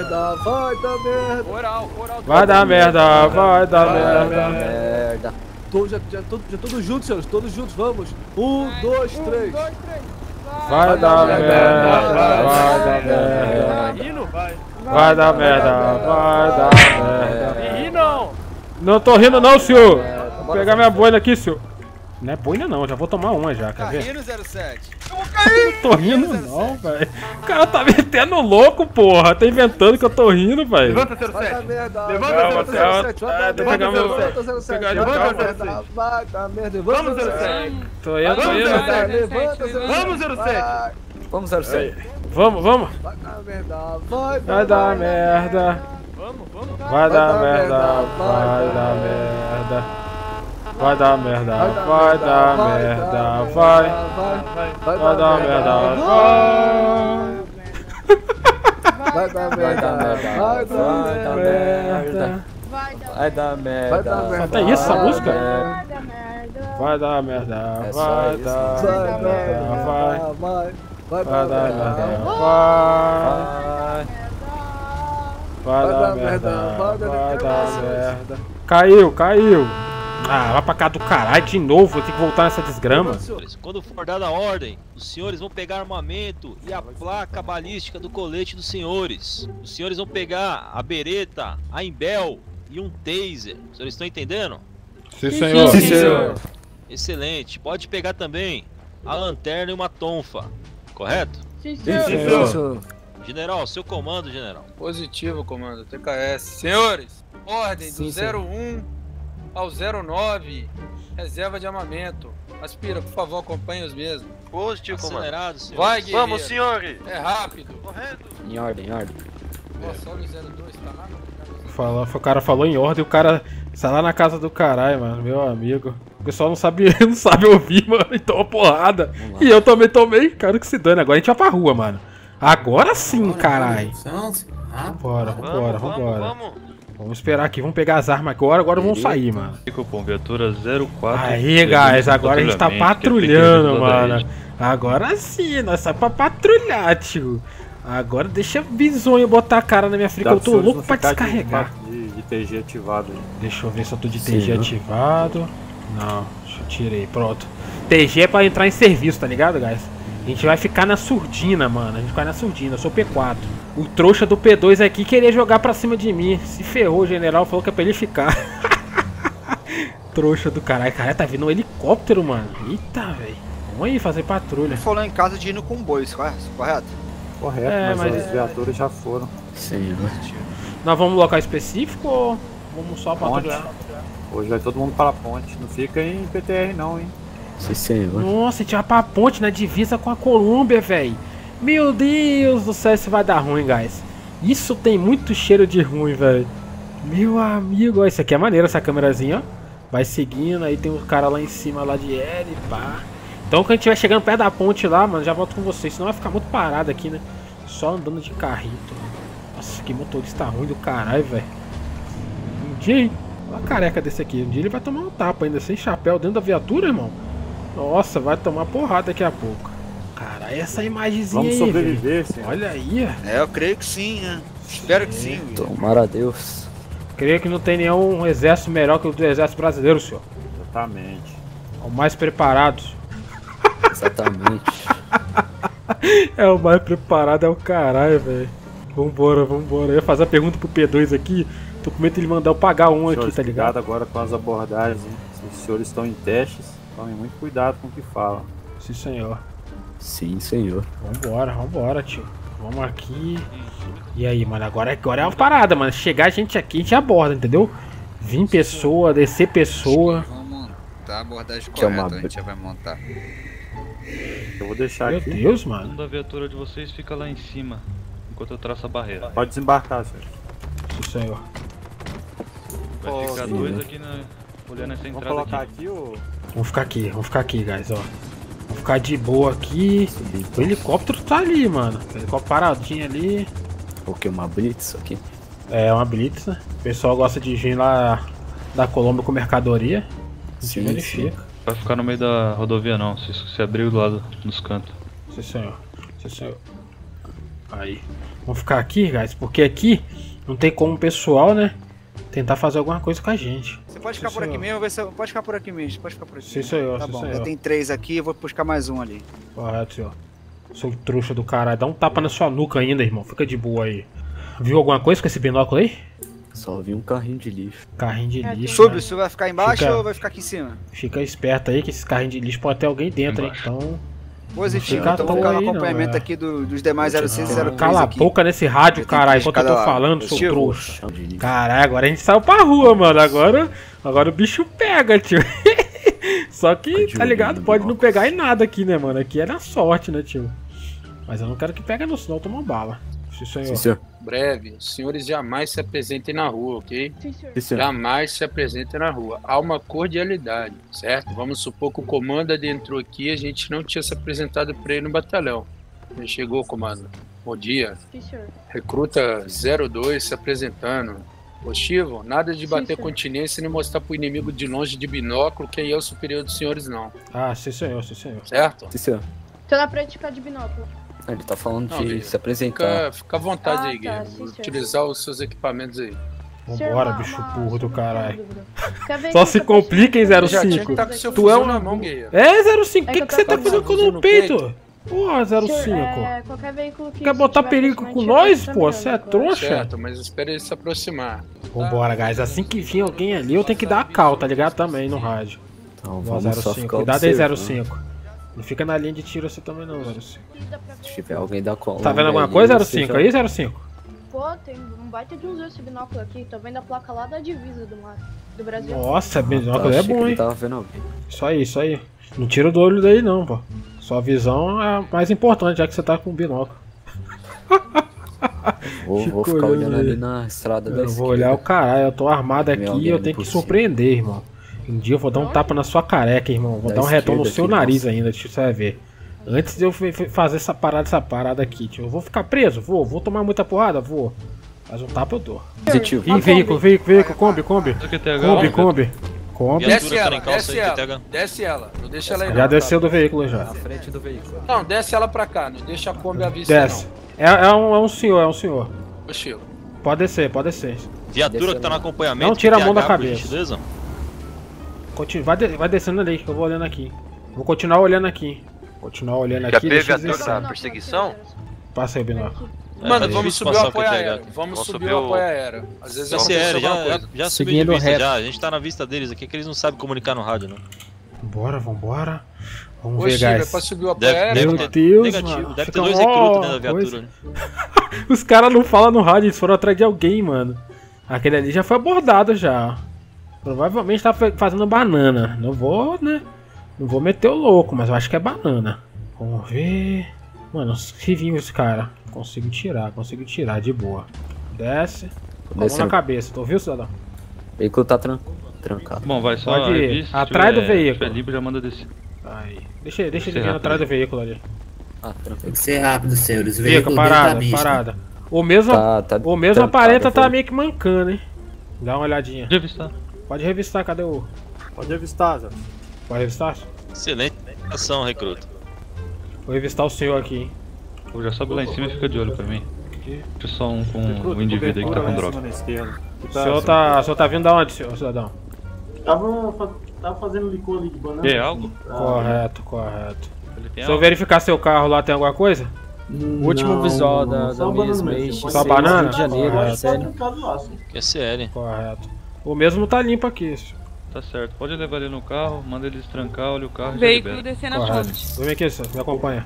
Vai dar merda, vai dar merda. Já todos juntos, senhores, todos juntos, vamos. 1, 2, 3. Vai dar merda, vai dar merda. Vai dar merda, vai dar merda. Ri não! Não tô rindo não, senhor. Vou pegar minha boina aqui, senhor. Não é boina não, já vou tomar uma já, quer ver? Rindo 07. Não tô rindo não, velho. O cara tá metendo louco, porra. Tá inventando que eu tô rindo, velho. Levanta 07. Levanta 07. Levanta 07. Vai dar merda. Vamos 07. Tô indo. Vamos 07. Vamos, 07. Vamos. Vai dar merda. Vai dar merda, vai dar merda. Vai dar merda, vai dar merda, vai. Vai dar merda, vai. Vai dar merda, vai dar merda. Vai dar merda. Até isso essa música? Vai dar merda. Vai dar merda, vai. Vai Vai dar merda, vai. Vai dar merda, vai dar merda. Caiu. Ah, vai pra cá do caralho de novo, vou ter que voltar nessa desgrama. Quando for dada a ordem, os senhores vão pegar armamento e a placa balística do colete dos senhores. Os senhores vão pegar a bereta, a imbel e um taser. Os senhores estão entendendo? Sim, senhor. Sim, senhor. Excelente. Pode pegar também a lanterna e uma tonfa. Correto? Sim, senhor. General, seu comando, general. Positivo, comando. TKS. Senhores, ordem do 01 ao 09. Reserva de armamento. Aspira, por favor, acompanhe os mesmos. Positivo, acelerado, senhor. Vai, guerreiro. Vamos, senhores. É rápido. Correto. Em ordem. Nossa, olha o 02, tá lá? O cara falou em ordem, o cara está lá na casa do caralho, mano, meu amigo. O pessoal não sabe ouvir, mano, então a porrada. E eu também tomei, quero que se dane. Agora a gente vai pra rua, mano. Agora sim, caralho. Vambora. Vamos esperar aqui, vamos pegar as armas agora vamos sair, mano. Com viatura 04. Aí, guys, agora a gente tá patrulhando, mano. Agora sim, nós saímos pra patrulhar, tio. Agora deixa bizonho botar a cara na minha frente, eu tô louco pra descarregar. De TG ativado aí. Deixa eu ver se eu tô de TG ativado. Não, eu tirei, pronto. TG é pra entrar em serviço, tá ligado, guys? A gente vai ficar na surdina, mano. A gente vai na surdina, eu sou P4. O trouxa do P2 aqui queria jogar pra cima de mim. Se ferrou, o general falou que é pra ele ficar. Trouxa do caralho. Caralho, tá vindo um helicóptero, mano. Eita, velho. Vamos aí fazer patrulha. Falou em casa de ir no comboio, correto? Correto, mas as viaturas já foram. Sim, nós vamos no local específico ou vamos só patrulhar? Hoje vai todo mundo para a ponte. Não fica em PTR não, hein? Sim, senhor. Nossa, a gente vai pra ponte na divisa com a Colômbia, velho. Meu Deus do céu, isso vai dar ruim, guys. Isso tem muito cheiro de ruim, velho. Meu amigo, ó, isso aqui é maneiro, essa câmerazinha, ó. Vai seguindo, aí tem um cara lá em cima, lá de L, pá. Então quando a gente vai chegando perto da ponte lá, mano, já volto com vocês. Senão vai ficar muito parado aqui, né? Só andando de carrito. Nossa, que motorista ruim do caralho, velho. Um dia, hein? Olha a careca desse aqui. Um dia ele vai tomar um tapa ainda, sem chapéu, dentro da viatura, irmão. Nossa, vai tomar porrada daqui a pouco. Cara, essa imagenzinha aí. Vamos sobreviver, senhor. Olha aí. É, eu creio que sim, né? Espero que sim. Tomara a Deus. Creio que não tem nenhum exército melhor que o do exército brasileiro, senhor. Exatamente. É o mais preparado. Exatamente. É o mais preparado, é o caralho, velho. Vambora. Eu ia fazer a pergunta pro P2 aqui. Tô com medo de ele mandar eu pagar um aqui, tá ligado? Cuidado agora com as abordagens, hein? Se os senhores estão em testes, tomem muito cuidado com o que falam. Sim, senhor. Sim, senhor. Vambora, tio. Vamos aqui. E aí, mano, agora é uma parada, mano. Chegar a gente aqui, a gente aborda, entendeu? Vir pessoa, descer pessoa. Vamos montar a abordagem correta, a gente já vai montar. Eu vou deixar Meu aqui. Meu Deus, mano. A viatura de vocês fica lá em cima, enquanto eu traço a barreira. Pode desembarcar, senhor. Sim, senhor. Vai ficar dois aqui olhando essa entrada. Vamos colocar aqui ou... Vamos ficar aqui, guys, ó. Vamos ficar de boa aqui. O helicóptero tá ali, mano. O helicóptero paradinho ali. O que? Uma blitz aqui? É, uma blitz, né? O pessoal gosta de vir lá da Colômbia com mercadoria. Sim, verifica. vai ficar no meio da rodovia não, se abrir do lado dos cantos. Sim, senhor. Sim, senhor. Aí. Vamos ficar aqui, guys, porque aqui não tem como o pessoal, né, tentar fazer alguma coisa com a gente. Você pode ficar por aqui mesmo, pode ficar por aqui mesmo, pode ficar por aqui. Sim, senhor, tá sim, bom, senhor. já tem 3 aqui, eu vou buscar mais um ali. Correto, senhor. Sou trouxa do caralho. Dá um tapa na sua nuca ainda, irmão. Fica de boa aí. Viu alguma coisa com esse binóculo aí? Só vi um carrinho de lixo. Carrinho de lixo. Sub, né? você vai ficar embaixo ou vai ficar aqui em cima? Fica esperto aí que esses carrinhos de lixo pode ter alguém dentro, hein? Então. Positivo, então vou ficar no acompanhamento aqui dos demais 06 e 03 Cala aqui. a boca nesse rádio, caralho, enquanto eu tô falando, seu trouxa. Caralho, agora a gente saiu pra rua, mano. Agora o bicho pega, tio. Só que, tá ligado? Pode não pegar em nada aqui, né, mano? Aqui é na sorte, né, tio? Mas eu não quero que pegue não, senão eu tomo bala. Sim, senhor. Sim, senhor. Breve, os senhores jamais se apresentem na rua, ok? Sim, senhor. Sim, senhor. Jamais se apresentem na rua. Há uma cordialidade, certo? Vamos supor que o comando adentrou aqui e a gente não tinha se apresentado pra ele no batalhão. Ele chegou, comando. Bom dia. Sim, senhor. Recruta 02 se apresentando. Ô, Chivo, nada de bater senhor. continência e nem mostrar pro inimigo de longe de binóculo quem é o superior dos senhores, não. Ah, sim, senhor, sim, senhor. Certo? Sim, senhor. Tô na frente de ficar de binóculo. Ele tá falando Não, de Guilherme, se apresentar. Fica à vontade Ah, aí, tá, Guilherme. sim, senhor. Utilizar os seus equipamentos aí. Vambora, bicho burro do caralho. Quer ver Só que se eu tô complica, hein, Já tinha que 05. estar com seu Tu é fuzil um. na mão, Guilherme. É, 05, o que eu que você tô tá fazendo com fuzil no no peito? Porra, 05. qualquer veículo que Quer botar tiver perigo com aproximadamente nós, tá pô? mirando Você é agora. trouxa? Certo, mas espere ele se aproximar. Vambora, guys. Assim que vir alguém ali, eu tenho que dar a cal, tá ligado? Também no rádio. Então Ó, vamos só 05. ficar Cuidado aí, observando. 05. Não fica na linha de tiro você também não, 05. Se tiver alguém da cola. Tá vendo alguma coisa, 05? Aí, 05? Pô, tem um baita de um esse binóculo aqui. Tô vendo a placa lá da divisa do Brasil. Nossa, binóculo é bom, hein? Tava vendo alguém. Isso aí, isso aí. Não tira do olho daí não, pô. Sua visão é a mais importante, já que você tá com binóculo. Vou ficar olhando ali na estrada da Eu vou olhar o caralho, eu tô armado aqui alguém e eu ali tenho que por cima. surpreender, irmão. Um dia eu vou dar um tapa na sua careca, irmão. Vou Da dar um retorno no esquerda seu aqui, nariz nossa. ainda, deixa você vai ver. Antes de eu fazer essa parada aqui, tio. Eu vou ficar preso? Vou tomar muita porrada? Vou. Mas um tapa eu dou. Positivo. Ih, veículo, Kombi. Kombi. Desce ela, em calça desce aí, ela, TTH. desce ela. Não deixa ela aí Já não, desceu tá? do veículo já. Na frente do veículo. Não, desce ela pra cá, não deixa a Kombi à vista Desce. É um senhor. não. Ô, Chico. Pode descer. Viatura que tá no acompanhamento. Não tira a mão da TTH, por cabeça. gentileza. Vai descendo ali, que eu vou olhando aqui. Vou continuar olhando aqui. Já teve deixa eu viatura descer. na perseguição? Passa aí, binóculo. Mano, é vamos difícil subir o passar com o apoio TTH aéreo. aqui. Vamos Vamos subir subir o o- apoio aéreo. Às vezes CCL, acontece alguma já coisa. subiu de vista já. A gente tá na vista deles aqui, que eles não sabem comunicar no rádio, não. Vambora. Vamos Ô, ver, Chico, é guys. pra subir o apoio aéreo? Meu mano? Deus, negativo. mano. Deve Fica ter 2 mó recrutas dentro da coisa. viatura. Os caras não falam no rádio, eles foram atrás de alguém, mano. Aquele ali já foi abordado já. Provavelmente tá fazendo banana. Não vou, né? Não vou meter o louco, mas eu acho que é banana. Vamos ver. Mano, se vir esse cara. Consigo tirar de boa. Desce. Com a mão na cabeça, tu ouviu, cidadão? O veículo tá trancado. Bom, vai só Pode ir. revista, se Atrás do tiver- veículo. tiver livre, já manda descer. Aí. Deixa ele Ser vir rápido. atrás do veículo ali. Ah, tranquilo. Tem que ser rápido, senhores. O Fica, veículo dele tá parada, misto. parada. O mesmo trancado, aparenta tá vou- meio que mancando, hein? Dá uma olhadinha. Pode revistar. Pode revistar, cadê o... Pode revistar, Zé. Pode revistar? Excelente ação, recruta. Vou revistar o senhor aqui, hein? Pô, já sobe lá em cima e fica de olho pra mim. Aqui. Deixa só um com Recruta, o indivíduo aí que tá cobertura com lá em droga. cima na esquerda. O senhor tá vindo da onde, senhor cidadão? Tava fazendo licor ali de banana. Tem algo? Correto. Ele tem Se eu algo? verificar seu carro lá, tem alguma coisa? O último visual da Miss May, Só banana? Rio de Janeiro, Correto. sério. Que é CL. Correto. O mesmo tá limpo aqui. Tá certo. Pode levar ele no carro, manda ele destrancar, olha o carro e já Veículo libera. descer na Correto. ponte. Vem aqui, senhor, me acompanha.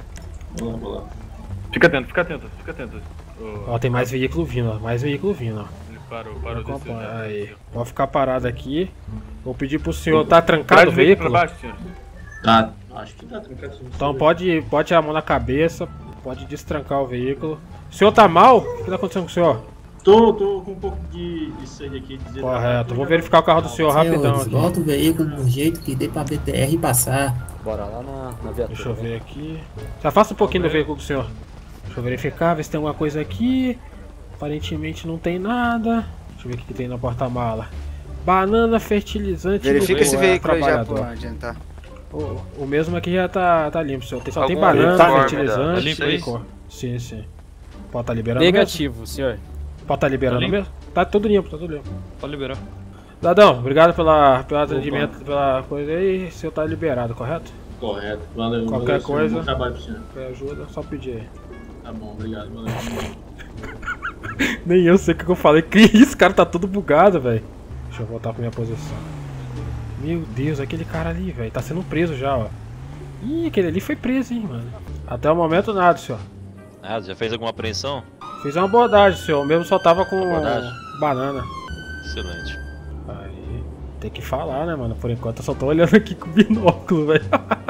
Fica atento. Ó, tem mais veículo vindo, ó. Ele parou Me descer acompanha. já. Aí. Pode ficar parado aqui. Vou pedir pro senhor, tá trancado o veículo? Pra baixo, senhor. Tá, acho que tá trancado. Então pode tirar a mão na cabeça, pode destrancar o veículo. O senhor tá mal? O que tá acontecendo com o senhor? Tô com um pouco de sangue aqui. Correto, vou verificar o carro do senhor rapidão Senhores, aqui. volta o veículo no jeito que dê pra BTR passar. Bora lá na viatura. Deixa eu ver aqui. Se afasta um pouquinho do veículo do senhor. Deixa eu verificar, ver se tem alguma coisa aqui. Aparentemente não tem nada. Deixa eu ver o que tem na porta-mala. Banana, fertilizante. Verifica do esse veículo aí já, trabalhador. pô, adiantar. O mesmo aqui já tá limpo, senhor. Só tem Algum banana, uniforme fertilizante. tá limpo aí? Sim, sim. Pode tá liberando Negativo, mesmo? senhor. Pode tá liberando Tá limpo? mesmo? Tá tudo limpo, tá tudo limpo. Pode liberar. Dadão, obrigado pelo atendimento, pela coisa aí. O senhor tá liberado, correto? Correto. Valeu, Qualquer valeu, coisa, bom trabalho pro senhor. qualquer ajuda, só pedir aí. Tá bom, obrigado. Valeu. Nem eu sei o que eu falei. Que isso, cara, tá tudo bugado, velho. Deixa eu voltar pra minha posição. Meu Deus, aquele cara ali, velho. Tá sendo preso já, ó. Ih, aquele ali foi preso, hein, mano. Até o momento nada, senhor. Ah, já fez alguma apreensão? Fiz uma abordagem, senhor. O mesmo só tava com Abordagem? banana. Excelente. Aí, tem que falar, né, mano? Por enquanto eu só tô olhando aqui com o binóculo, velho.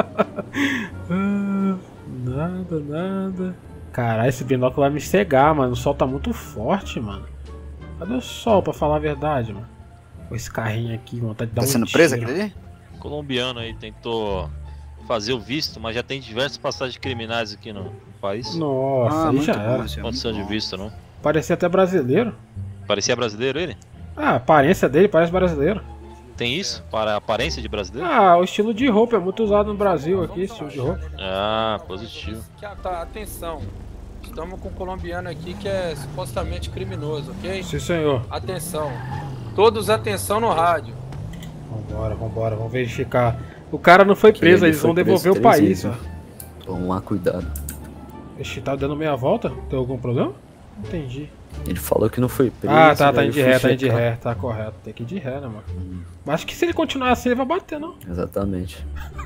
Nada. Caralho, esse binóculo vai me cegar, mano. O sol tá muito forte, mano. Cadê o sol, pra falar a verdade, mano? Com esse carrinho aqui, vontade de dar um tiro. Tá sendo preso aquele ali? O colombiano aí tentou fazer o visto, mas já tem diversas passagens criminais aqui no país. Nossa, aí já era. Condição de visto, não? Parecia até brasileiro. Parecia brasileiro ele? Ah, a aparência dele parece brasileiro. Tem isso? Para a aparência de brasileiro? Ah, o estilo de roupa é muito usado no Brasil aqui, esse estilo de roupa. Ah, positivo. Tá, atenção. Estamos com um colombiano aqui que é supostamente criminoso, ok? Sim, senhor. Atenção. Todos atenção no rádio. Vambora, vamos verificar. O cara não foi preso, eles vão devolver o país, ó. Tomar cuidado. Ixi, tá dando meia volta? Tem algum problema? Não entendi. Ele falou que não foi preso. Ah, tá aí indo de eu fui ré, tá indo de checar. ré, tá correto. Tem que ir de ré, né, mano? Mas acho que se ele continuar assim, ele vai bater, não? Exatamente.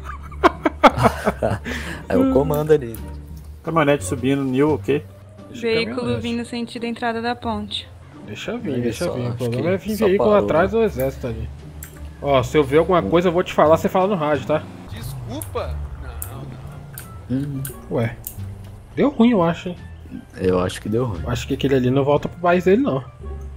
É o comando ali. Caminhonete subindo, Nil, o quê? Veículo vindo sentido a entrada da ponte. Deixa vir. Olha só, O acho problema é que vir só veículo parou, atrás do exército ali. Ó, se eu ver alguma coisa, eu vou te falar, você fala no rádio, tá? Desculpa? Ué. Deu ruim, eu acho, hein? Eu acho que deu ruim. Acho que aquele ali não volta pro país dele, não.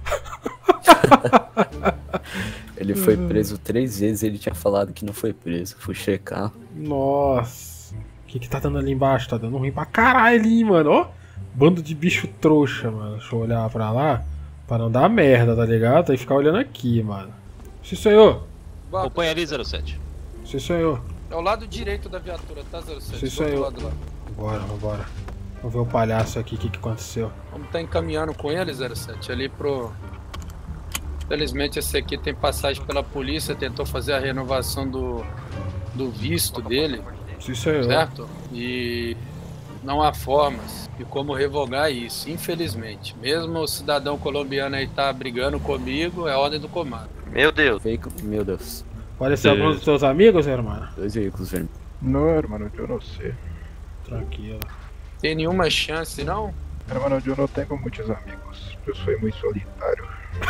Ele foi preso 3 vezes e ele tinha falado que não foi preso. Fui checar. Nossa. O que tá dando ali embaixo? Tá dando ruim pra caralho ali, mano. Ó. Bando de bicho trouxa, mano. Deixa eu olhar pra lá. Pra não dar merda, tá ligado? Tem que ficar olhando aqui, mano. Sim, senhor. Acompanha ali, 07. Sim, senhor. É o lado direito da viatura, tá, 07? Sim, Do outro senhor. lado lá. Vambora. Vamos ver o palhaço aqui, o que aconteceu. Vamos estar encaminhando com ele, 07, ali pro... Felizmente esse aqui tem passagem pela polícia, tentou fazer a renovação do visto dele. Sim, senhor. Certo? E não há formas de como revogar isso, infelizmente. Mesmo o cidadão colombiano aí tá brigando comigo, é ordem do comando. Meu Deus. Meu Deus. Pode ser algum dos seus amigos, irmão? 2 veículos vermelhos. Não, hermano, eu não sei. Tranquilo. Tem nenhuma chance, não? Hermano, eu não tenho muitos amigos. Eu sou muito solitário.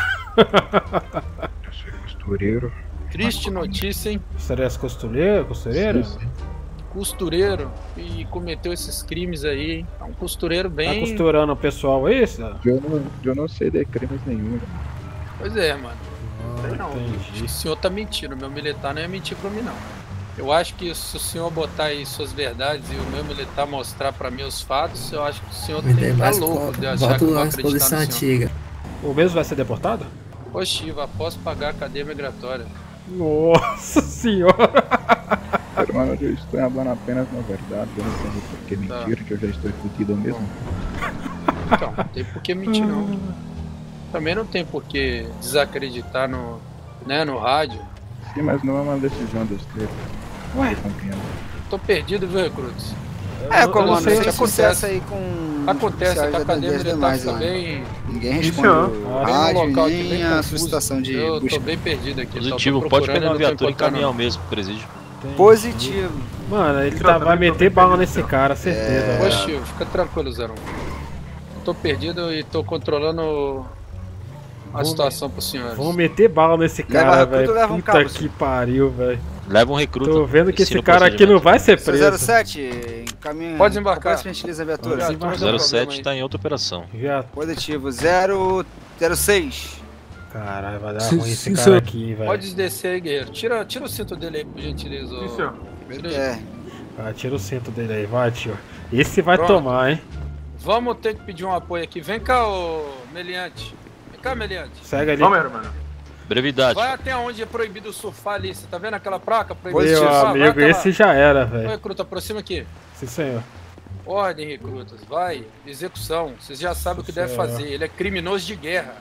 Eu sou costureiro. Triste notícia, hein? Você é costureiro? Sim. Costureiro e cometeu esses crimes aí, hein? É um costureiro bem... Tá costurando o pessoal aí, cidadão? Eu não sei de crimes nenhum. Pois é, mano. Não, entendi. o senhor tá mentindo, meu militar não ia mentir pra mim, não. Eu acho que se o senhor botar aí suas verdades e o meu militar mostrar pra mim os fatos, eu acho que o senhor tem que estar louco de achar que eu vou acreditar no senhor. O mesmo vai ser deportado? Oxiva, após pagar a cadeia migratória. Nossa senhora! Hermano, eu estou falando apenas na verdade. Eu não tenho por que mentir, que eu já estou fudido mesmo. Então, não tem por que mentir, não. Também não tem por que desacreditar no rádio. Sim, mas não é uma decisão dos três. Ué? Tô perdido, viu, Recrutos? Comando, isso acontece aí com... Acontece, oficiais a da academia bandeira militar demais, também... Ninguém responde o rádio, nem a solicitação de Eu busca. tô bem perdido aqui. Positivo, pode pegar uma viatura e caminhar mesmo pro presídio. Positivo. Mano, ele vai meter bala nesse cara, certeza. Positivo, fica tranquilo, 01. Tô perdido e tô controlando a situação pros senhores. Vamos meter bala nesse cara, velho. Puta que pariu, velho. Leva um recruta. Tô vendo que esse cara aqui não vai ser preso. 07, caminha. Pode embarcar. Utiliza a viatura. 07 tá em outra operação. Positivo. 006. Caralho, vai dar ruim esse cara aqui, velho. Pode descer aí, guerreiro. Tira o cinto dele aí, por gentileza. Sim, senhor. Tira o cinto dele aí, vai, tio. Esse vai Pronto. tomar, hein? Vamos ter que pedir um apoio aqui. Vem cá, ô Meliante. Vem cá, Meliante. Segue ali. Vamos, hermano. Brevidade. Vai até onde é proibido surfar ali. Você tá vendo aquela placa? Proibido Meu surfar? amigo, esse já era, Ô, velho. recruta, aproxima aqui. Sim, senhor. Ordem, recrutas. Vai. Execução. Vocês já sabem o que deve fazer. Ele é criminoso de guerra.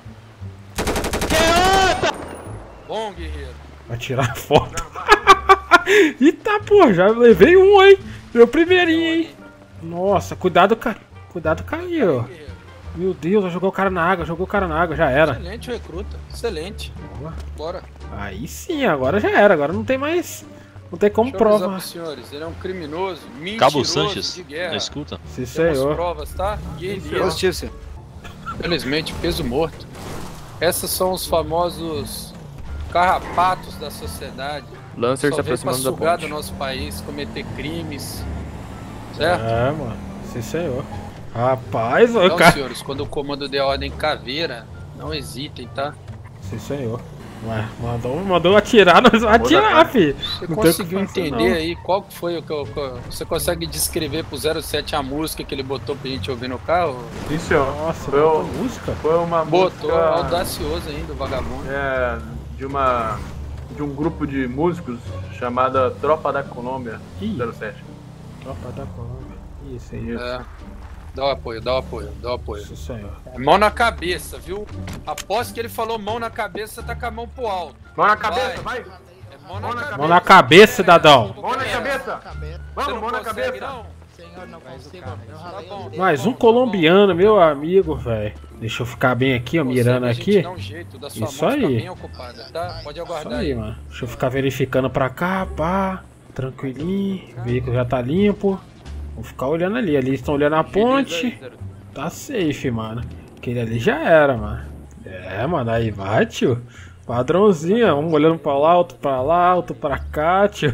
Bom, guerreiro. Vai tirar foto. Eita, porra, já levei um, hein? Meu primeirinho, hein? Nossa, cuidado, cuidado, caiu. Meu Deus, jogou o cara na água, já era. Excelente, recruta. Excelente. Bora. Aí sim, agora já era, agora não tem mais... Não tem como prova. Pros senhores, ele é um criminoso, mentiroso Cabo Sanches, de guerra. não escuta? Sim, Temos senhor. provas, tá? Positivo, senhor. Felizmente, peso morto. Esses são os famosos carrapatos da sociedade. Lancer se Só vem pra aproximando da sugar ponte. do nosso país, cometer crimes. Certo? É, mano. Sim, senhor. Rapaz, Então, cara. senhores, quando o comando der ordem caveira, não hesitem, tá? Sim, senhor. Ué, mandou atirar, nós vamos atirar, filho. Você Não conseguiu tem o que fazer, entender não. aí qual que foi o que você consegue descrever pro 07 a música que ele botou pra gente ouvir no carro? Sim, senhor. Nossa, Foi botou o- música? Foi uma Botou, música... audacioso ainda, o vagabundo. É, de um grupo de músicos chamada Tropa da Colômbia 07. Tropa da Colômbia. Isso aí. É. Dá o apoio, dá o apoio, dá o apoio. Sim, senhor. Mão na cabeça, viu? Após que ele falou mão na cabeça, você tá com a mão pro alto. Mão na cabeça, vai! É mão na cabeça. Mão na cabeça, cidadão. Mão na cabeça! Você Vamos, não mão na consegue, cabeça! não? Senhor, não consigo. Tá bom. Mais um colombiano, meu amigo, velho. Deixa eu ficar bem aqui, ó, mirando A gente aqui. dá um jeito da sua Isso mão ficar aí. bem ocupada, tá? Pode Isso aguardar aí, mano. Deixa eu ficar verificando pra cá, pá. Tranquilinho. O veículo já tá limpo. Vou ficar olhando ali. Ali estão olhando a ponte. Tá safe, mano. Aquele ali já era, mano. É, mano. Aí vai, tio. Padrãozinho. Um olhando pra lá, outro pra cá, tio.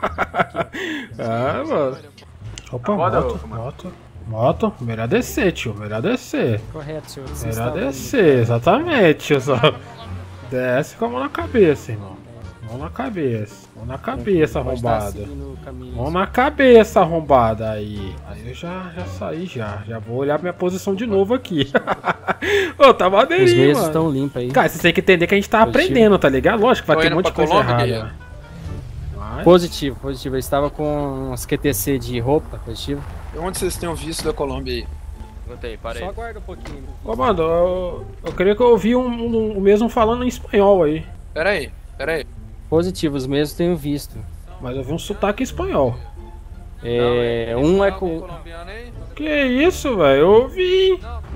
Ah, mano. Opa, moto. Melhor descer, tio. Melhor descer. Correto, senhor. Melhor descer, exatamente, tio. Só desce com a mão na cabeça, irmão. Mão na cabeça, arrombada. Mão na cabeça, arrombada. Aí eu já saí, já vou olhar minha posição de novo aqui. Ô, tá maneirinho, Os meios mano. estão limpos aí. Cara, você tem que entender que a gente tá aprendendo, tá ligado? Lógico que vai ter um monte de coisa errada. Né? Positivo. Eu estava com uns QTC de roupa, positivo. E onde vocês tenham visto da Colômbia aí? Voltei, parei. Só aguarda um pouquinho. Ô, mano, eu queria que eu ouvi o mesmo falando em espanhol aí. Pera aí. Positivo, os mesmos tenho visto. Mas eu vi um sotaque espanhol. É, um é com... Que isso, velho? Eu ouvi.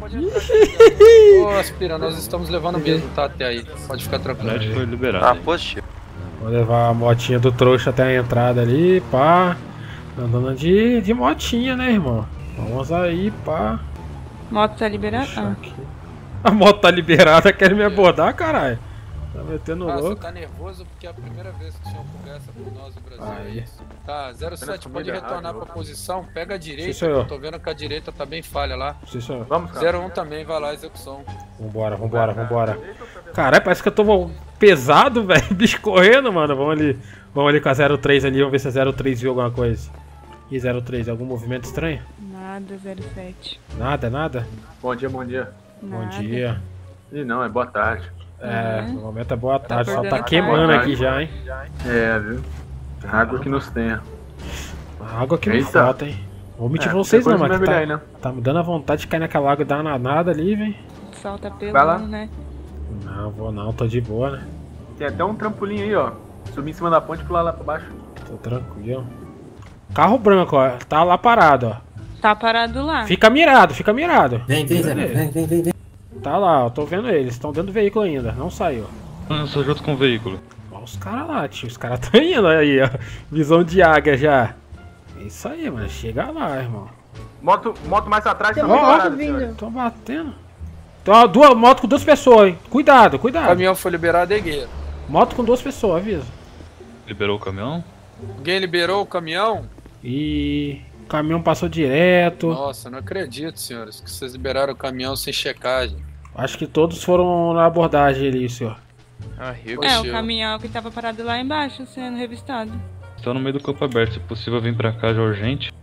Ô, Aspira, nós estamos levando mesmo, tá? Até aí. Pode ficar tranquilo. O foi liberado. Positivo. Vou levar a motinha do trouxa até a entrada ali, pá. Andando de motinha, né, irmão? Vamos aí, pá. Moto tá liberada? Ah. A moto tá liberada, quer me abordar, caralho? Tá metendo Você louco. tá nervoso porque é a primeira vez que o senhor conversa com nós no Brasil. Aí. É isso. Tá, 07, pode retornar pra posição, pega a direita. Sim, senhor. Eu tô vendo que a direita tá bem falha lá. Sim, senhor. Vamos, cara. 01 também, vai lá, execução. Vambora. Caralho, parece que eu tô pesado, velho. Bicho correndo, mano. Vamos ali com a 03 ali, vamos ver se a 03 viu alguma coisa. E 03, algum movimento estranho? Nada, 07. Nada? Bom dia. Bom Nada. dia. Ih, não, é boa tarde. É, no momento é boa tarde, só tá acordando queimando tarde. aqui já, hein? É, viu? Água que nos tenha. A água que não Eita. falta, hein? Vou mentir pra É, vocês não, depois mas que mergulhar aí, né? tá me dando a vontade de cair naquela água e dar uma nadada ali, velho. O sol tá Vai lá. pelando, né? Não, vou não, tô de boa, né? Tem até um trampolim aí, ó. Subir em cima da ponte e pular lá pra baixo. Tô tranquilo. Carro branco, ó, tá lá parado, ó. Tá parado lá. Fica mirado. Vem, Zé. Tá lá, ó, tô vendo eles, estão dentro do veículo ainda, não saiu. Eu sou junto com o veículo. Olha os caras lá, tio, os caras tão indo aí, ó. Visão de águia já. É isso aí, mano, chega lá, irmão. Moto mais atrás, Tem tá uma muito moto parado, vindo. senhores. Tô batendo. Então, ó, duas motos com 2 pessoas, hein. Cuidado. O caminhão foi liberado, Egueiro. Moto com 2 pessoas, avisa. Liberou o caminhão? Alguém liberou o caminhão? E o caminhão passou direto. Nossa, não acredito, senhores, que vocês liberaram o caminhão sem checagem. Acho que todos foram na abordagem ali, senhor. É, o caminhão que tava parado lá embaixo, sendo revistado. Estou no meio do campo aberto, se possível vir pra cá já urgente.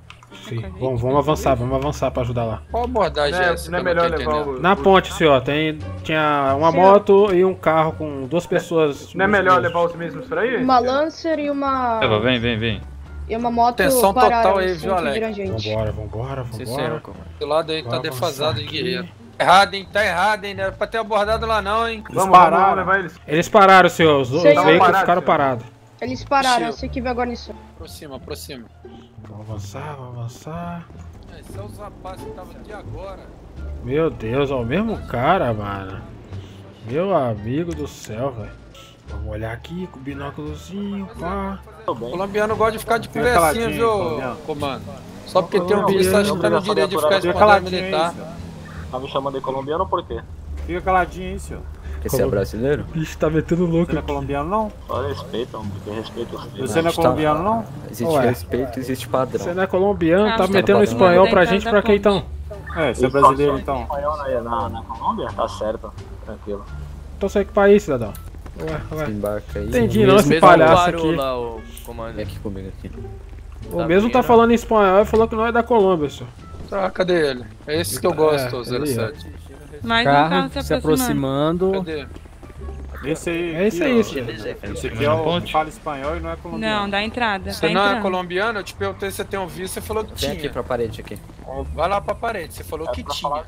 Sim. Vamos avançar pra ajudar lá. Qual abordagem é essa? Não é melhor levar o... Na ponte, senhor, tinha uma moto e um carro com 2 pessoas. Não é melhor levar os mesmos pra aí? Uma Lancer e uma... Vem. E uma moto Atenção total aí, viu, Alex? Vambora. Esse lado aí tá defasado de guerreiro. Tá errado, hein? Não era pra ter abordado lá não, hein? Vamos levar eles. Eles pararam, senhor. Os veículos ficaram parados. Eles pararam, eu sei que veio agora nisso. Aproxima. Vamos avançar. Esses são os rapazes que estavam aqui agora. Meu Deus, é o mesmo cara, mano. Meu amigo do céu, velho. Vamos olhar aqui com o binóculozinho, pá. O colombiano gosta de ficar de conversinha, viu, comando? Só porque tem um visto, acho que tá no direito de ficar escondendo militar. Tá me chamando de colombiano por quê? Fica caladinho aí, senhor. Esse é brasileiro? O bicho tá metendo louco. Você não é colombiano, não? Só respeita, homem, porque respeita os filhos. Você não é colombiano, não? Existe respeito, existe padrão. Você não é colombiano, tá metendo espanhol pra gente pra quê, então? Você é brasileiro, então. Espanhol na Colômbia? Tá certo, tranquilo. Então sai que país, cidadão? Ué. Embarca aí. Entendi, não, esse palhaço aqui. Lá, o comando. Vem aqui comigo aqui. O mesmo tá falando em espanhol e falou que não é da Colômbia, senhor. Tá, cadê ele? É esse que eu gosto, 07. Mais um carro se aproximando. Cadê? Esse aí. É esse aí, senhor. Esse aqui é o que fala espanhol e não é colombiano. Não, dá entrada. Você não é colombiano? Eu te perguntei se você tem um visto, você falou que tinha. Vem aqui pra parede aqui. Vai lá pra parede, você falou que tinha.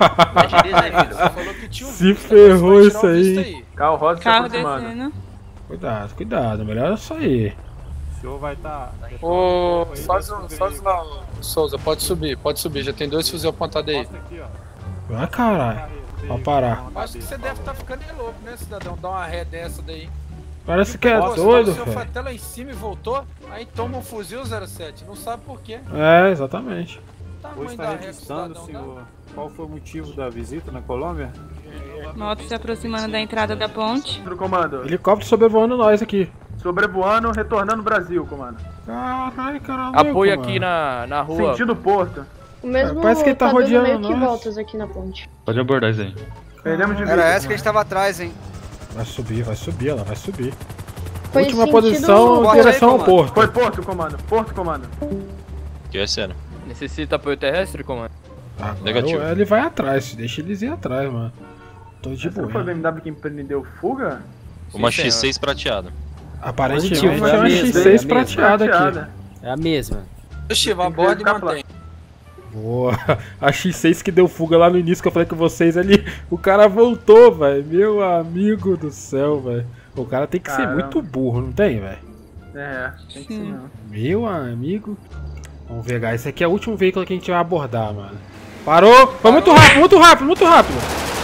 Você falou que tinha um visto. Se ferrou isso aí. Carro rosa se aproximando. Descendo. Cuidado, melhor isso aí. O senhor vai estar. Faz lá, Souza, pode subir, já tem 2 fuzil apontados aí. Vai, caralho. Pode parar. Acho que você deve estar ficando louco, né, cidadão? Dá uma ré dessa daí. Parece que é doido, velho. O senhor foi até lá em cima e voltou, aí toma um fuzil 07, não sabe por quê. É, exatamente. Hoje está registrando, senhor, qual foi o motivo da visita na Colômbia? Moto se aproximando da entrada da ponte. Do comando. Helicóptero sobrevoando nós aqui. Sobrevoando, retornando Brasil, comando. Caralho. Apoio aqui na rua. Sentido Porto. O mesmo parece que ele tá rodeando meio que nós. voltas aqui na ponte. Pode abordar isso aí. Perdemos de vista. Era essa que a gente tava atrás, hein? Vai subir, ela vai subir. Foi Última sentido posição, porto direção aí, ao porto. Foi Porto, comando. Que é sério. Necessita apoio terrestre, comando? Negativo. Ele vai atrás, deixa eles ir atrás, mano. Tô de boa. Não foi o BMW que prendeu fuga? Uma X6 prateada. Aparentemente é uma X6 prateada aqui. É a mesma. Oxi, vai aborda e mantém. Boa. A X6 que deu fuga lá no início, que eu falei com vocês ali. O cara voltou, velho. Meu amigo do céu, velho. O cara tem que ser muito burro, não tem, velho? É, tem que ser não. Meu amigo. Vamos ver, guys. Esse aqui é o último veículo que a gente vai abordar, mano. Parou! Foi muito rápido!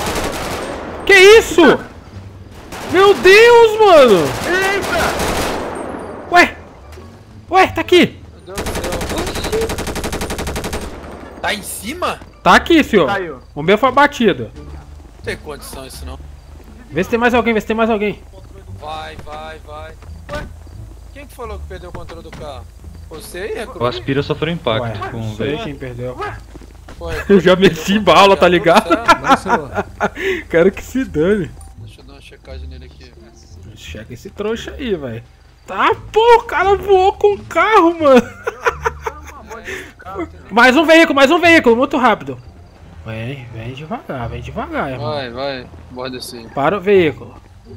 Que isso? Meu Deus, mano! Eita! Ué, tá aqui! Meu Deus do céu. Tá em cima? Tá aqui, senhor. Caiu. O meu foi batido. Não tem condição isso não. Vê se tem mais alguém, Vai. Ué, quem que falou que perdeu o controle do carro? Você aí, Recruta? O Aspira sofreu impacto Ué, com não o sei veículo. quem perdeu. Ué, Eu já meti bala, tá ligado? Nossa, Quero que se dane. deixa eu dar uma checagem nele aqui. Checa esse trouxa aí, velho. Tá, pô, o cara voou com o carro, mano. Mais um veículo, muito rápido. Vem devagar, irmão. Vai, bora descer. Para o veículo.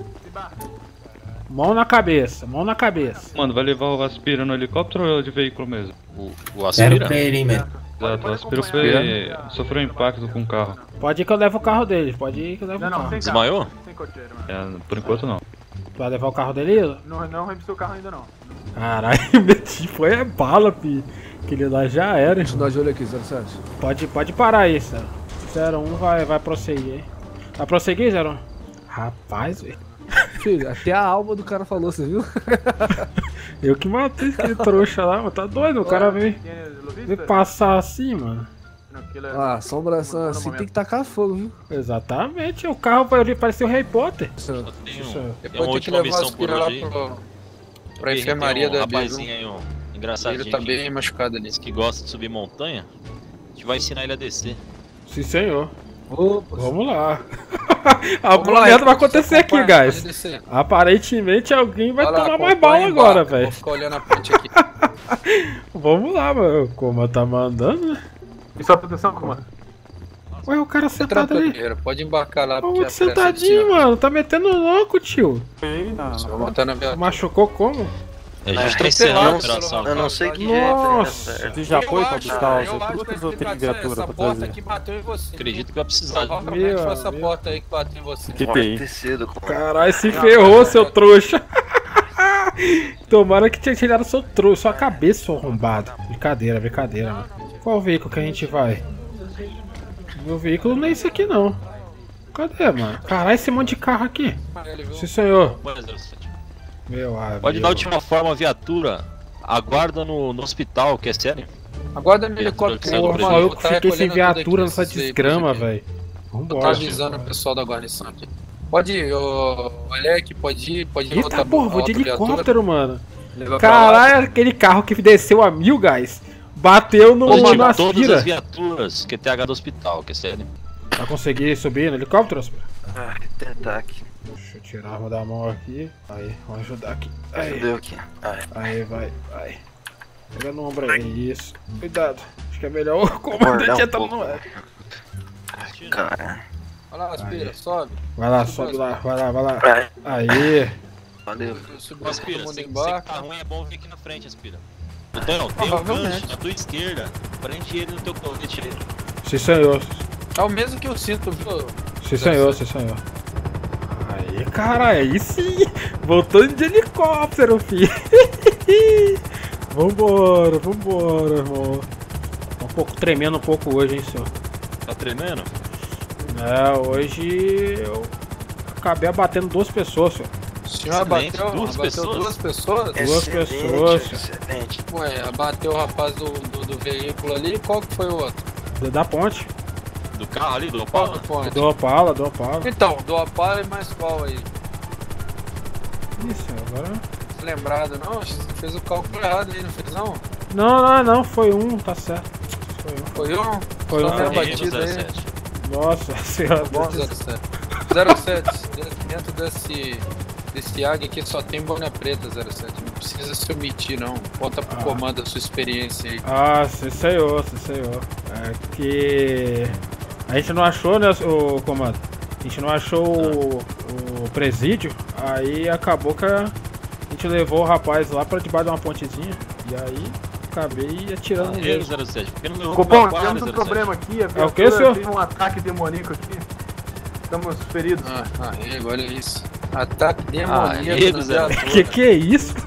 Mão na cabeça. Mano, vai levar o Aspira no helicóptero ou de veículo mesmo? O Aspira? Pra ele, hein, mano. Exato, o Aspira sofreu impacto com o carro. Pode ir que eu levo o carro dele, o carro. Desmaiou? Sem cocheiro, Por enquanto não. Vai levar o carro dele? Não revistou o carro ainda não. Caralho, meti, foi bala, fi. Aquele lá já era. Deixa eu dar de olho aqui, 07. Pode parar aí, 01 vai prosseguir. Vai prosseguir, 01? Rapaz, velho. Filho, até a alma do cara falou, você viu? Eu que matei aquele trouxa lá, mano. Tá doido? O cara veio passar assim, mano. Ah, assombração assim tem que tacar fogo, viu? Exatamente, o carro parecia o Harry Potter. Depois tem que levar o Aspira lá pra enfermaria da rapazinho aí, ó. Engraçadinho. Ele tá bem machucado ali. Esse que gosta de subir montanha, a gente vai ensinar ele a descer. Sim, senhor. Vamos lá. Alguma merda vai acontecer aqui, guys. Aparentemente alguém vai tomar mais bala agora, velho. Vou ficar olhando a frente aqui. Vamos lá, mano. O Comando tá mandando, né? E sua proteção, Comando? Ué, o cara sentado ali. Pode embarcar lá. Ô, sentadinho, mano. Tá metendo louco, tio. Machucou como? A gente tá encerrando a operação. Eu não sei o que Nossa. Você já foi pra buscar os recrutas ou tem viatura pra trazer? Acredito que vai precisar. Provavelmente foi essa porta aí que bateu em você. Que tem? Caralho, se ferrou, seu trouxa. Tomara que tinha tirado seu trouxa, sua cabeça, seu arrombado. Brincadeira, brincadeira, mano. Qual veículo que a gente vai? Meu veículo não é esse aqui, não. Cadê, mano? Caralho, esse monte de carro aqui. Sim, senhor. Meu amigo. Pode dar a última forma a viatura. Aguarda no hospital, que é sério. Aguarda no helicóptero. Porra, eu fiquei sem viatura nessa desgrama, velho. Vambora. Tô avisando o pessoal da guarnição aqui. Pode ir, ô Alec, pode ir Eita porra, vou de helicóptero, mano. Caralho, aquele carro que desceu a 1000, guys. Bateu no nas todas as viaturas QTH do hospital, que é sério. Vai conseguir subir no helicóptero, Aspira? Tentar aqui. Deixa eu tirar a arma da mão aqui. Aí, vamos ajudar aqui. Ajudeu aqui. Aí, vai. Pega no ombro aí, isso. Cuidado. Acho que é melhor o comandante entrar no ar. Cara. Vai lá, Aspira, sobe. Vai lá, sobe lá, vai lá. Aí. Valeu. Aspira, se você tá ruim, é bom vir aqui na frente, Aspira. Então, tem um gancho na tua esquerda. Prende ele no teu colete aí. Sim, senhor. É o mesmo que eu sinto, viu? Sim, senhor. Aí, cara, aí sim. Voltando de helicóptero, filho. Vambora, irmão. Tá um pouco tremendo hoje, hein, senhor. Tá tremendo? É, hoje eu acabei abatendo 2 pessoas, senhor. O senhor abateu duas pessoas? Duas pessoas, excelente. Ué, abateu o rapaz do veículo ali, qual que foi o outro? Da ponte. Do carro ali, do Opala? Do Opala. Então, do Opala e mais qual aí? Isso, agora... Lembrado, não? Você fez o cálculo errado aí, não fez não? Não, foi um, tá certo. Foi um? Foi um. Só batida aí. Nossa senhora. Bom, 07. 07, dentro desse águia aqui só tem boné preta, 07. Não precisa se omitir, não. Conta pro comando a sua experiência aí. Sim, senhor. É que... A gente não achou, né, o comando? A gente não achou o presídio, aí acabou que a gente levou o rapaz lá pra debaixo de uma pontezinha, e aí acabei atirando nele. 07, porque não levou Copom, temos um problema aqui, a é o que, senhor? Tem um ataque demoníaco aqui. Estamos feridos. Olha isso. Ataque demoníaco. Que é isso?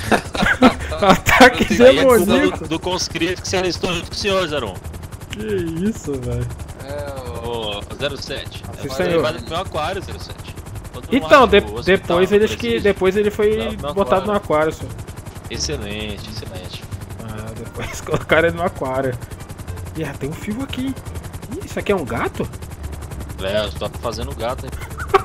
Ataque demoníaco. Do conscrito que se alistou junto com o senhor, Zaron. Que isso, velho. Ô, 07. Sim, senhor. Vai no meu aquário, 07. Então, depois ele foi botado no aquário, senhor. Excelente. Depois colocaram ele no aquário. Ih, tem um fio aqui. Ih, isso aqui é um gato? Eu tô fazendo gato aí.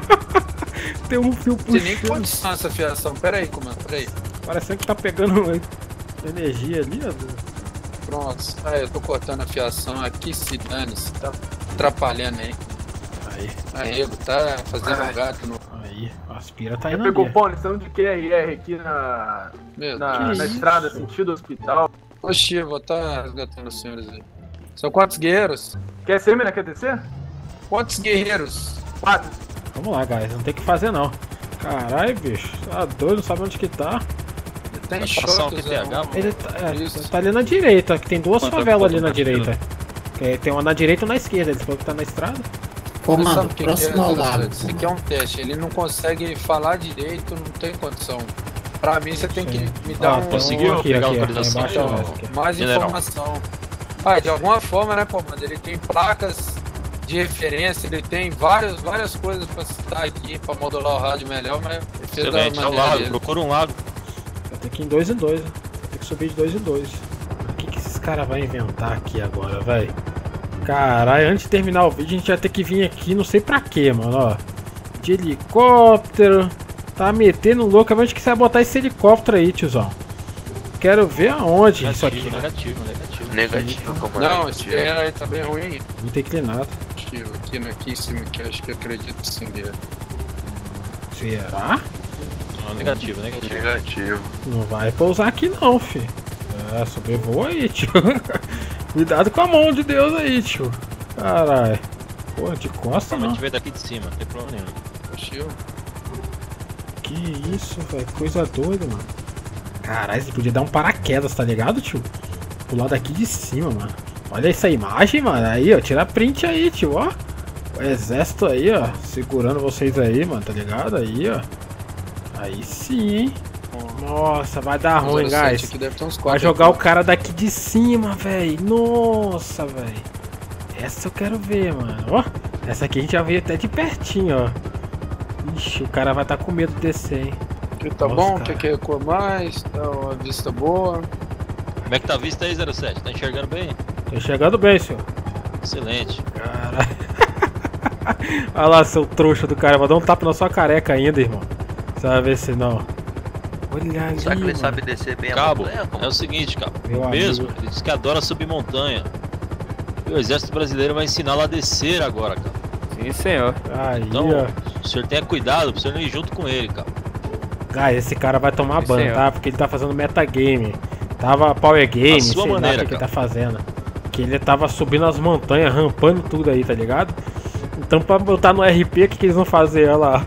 Tem um fio puxando. Tem nem condição essa fiação. Pera aí, comando, Parece que tá pegando energia ali, ó. Pronto. Eu tô cortando a fiação aqui, se dane-se. Tá atrapalhando aí. Aí, tá fazendo um gato no... Aí, a Aspira tá indo ali. Pegou pão, lição de QRR aqui na estrada, sentido hospital. Oxi, eu vou estar resgatando os senhores aí. São quantos guerreiros? Quer ser na QTC? Quantos guerreiros? 4. Vamos lá, guys, não tem que fazer não. Caralho, bicho, tá doido, não sabe onde que tá. Tem chotos, ele tá ali na direita, que tem 2 favelas ali na direita. Tem uma na direita e uma na esquerda, ele falou que tá na estrada. Comando, próximo ao lado. Isso aqui é um teste, ele não consegue falar direito, não tem condição. Pra mim você tem que me dar conseguiu pegar a autorização? Mais informação. De alguma forma, né, comando? Ele tem placas de referência, ele tem várias coisas pra citar aqui, pra modular o rádio melhor, mas ele fez da maneira dele. Procura um lago. Vai ter que ir em 2 em 2, né? Vai ter que subir de 2 em 2. O que esses caras vão inventar aqui agora, velho? Caralho, antes de terminar o vídeo a gente vai ter que vir aqui, não sei pra quê, mano, ó. De helicóptero. Tá metendo louco, onde que você vai botar esse helicóptero aí, tiozão? Quero ver aonde isso aqui. Negativo, comando. Não, esse guerreiro aí tá bem ruim. Muito inclinado. Aqui em cima, que acho que acredito sim, guerreiro. Será? Não, negativo. Negativo. Não vai pousar aqui não, fi. É, sobrevoa aí, tio. Cuidado com a mão de Deus aí, tio. Caralho. Pô, de costa não. A gente veio daqui de cima, não tem problema nenhum. Oxi. Que isso, velho. Coisa doida, mano. Caralho, você podia dar um paraquedas, tá ligado, tio? Pular daqui de cima, mano. Olha essa imagem, mano. Aí, ó. Tira print aí, tio, ó. O exército aí, ó. Segurando vocês aí, mano. Tá ligado? Aí, ó. Aí sim, hein. Nossa, vai dar ruim, guys. Vai jogar o cara daqui de cima, velho. Nossa, velho. Essa eu quero ver, mano. Ó. Essa aqui a gente já veio até de pertinho, ó. Ixi, o cara vai estar com medo de descer, hein. Aqui tá bom, quer que recua mais? Tá uma vista boa. Como é que tá a vista aí, 07? Tá enxergando bem? Tô enxergando bem, senhor. Excelente. Caralho. Olha lá, seu trouxa do cara. Vai dar um tapa na sua careca ainda, irmão. Você vai ver se não. Olha ali, será que ele mano. sabe descer bem Cabo, a montanha? é o seguinte, Cabo. Meu Mesmo, amigo. ele diz que adora subir montanha. E o exército brasileiro vai ensiná-lo a descer agora, cara. Sim, senhor. Aí, Então, ó. o senhor tenha cuidado pra você não ir junto com ele, cara. Guys, esse cara vai tomar Sim, ban, senhor. tá? Porque ele tá fazendo metagame. Tava power game, A sua sei lá maneira, o que ele cara. tá fazendo. Que ele tava subindo as montanhas, rampando tudo aí, tá ligado? Então pra botar no RP, o que eles vão fazer? Olha lá.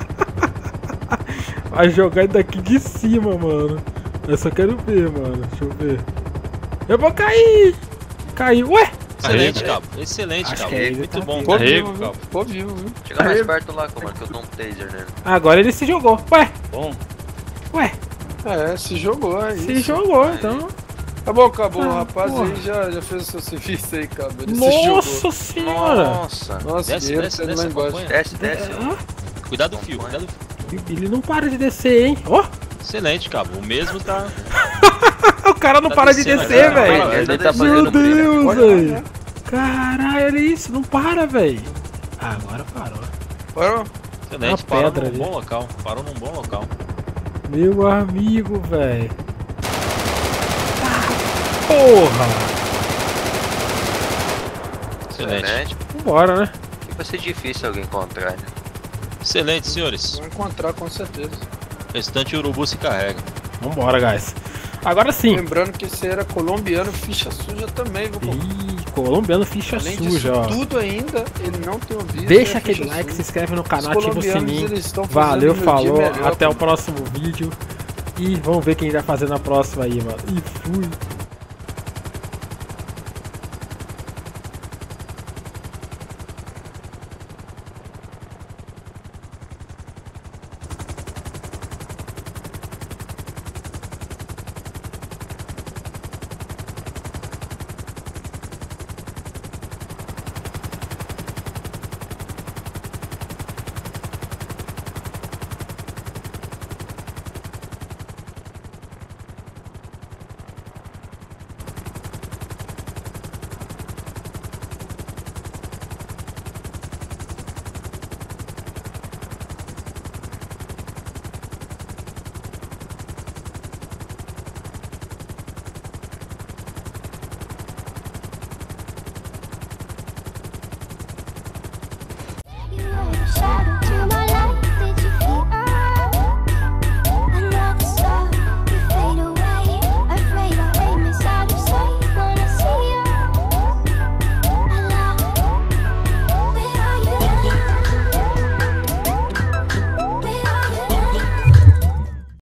Vai jogar ele daqui de cima, mano. Eu só quero ver, mano. Deixa eu ver. Eu vou cair! Caiu, ué! Excelente, Cabo. Excelente, Acho Cabo. que é ele, Muito tá bom. vivo. Ficou Tá vivo, rico, viu? Cabo. Ficou vivo, viu? Chega mais perto lá, comando, que eu dou um taser nele. Agora ele se jogou, ué! Bom. Ué! É, se jogou aí. Se jogou, então. Tá bom, acabou. O Ah, rapaz porra. aí já fez o seu serviço aí, Cabo. Ele se jogou. Nossa senhora! Nossa. Nossa, Desce, dinheiro desce, tá indo desce, lá embaixo. acompanha. Desce, desce. Cuidado do fio, cuidado do fio. Ele não para de descer, hein? Ó! Excelente, Cabo. O mesmo tá... O cara não Tá para de descendo descer, agora, velho! Ele tá Meu fazendo Deus, brilho. velho! Caralho, olha isso, não para, velho! Ah, agora parou. Parou? Excelente, Uma parou pedra num ali. bom local. Parou num bom local. Meu amigo, velho! Porra! Excelente. Vambora, né? Vai ser difícil alguém encontrar, né? Excelente, senhores. Vou encontrar com certeza. O restante urubu se carrega. Vambora, guys. Agora sim. Lembrando que esse era colombiano, ficha suja também, viu? Ih, colombiano ficha Além suja, disso ó. tudo ainda, ele não tem ouvido. Deixa aquele like, se inscreve no canal, ativa o colombianos, sininho. eles estão fazendo Valeu, meu falou. dia melhor, Até o pô. próximo vídeo. E vamos ver quem vai fazer na próxima aí, mano. E fui.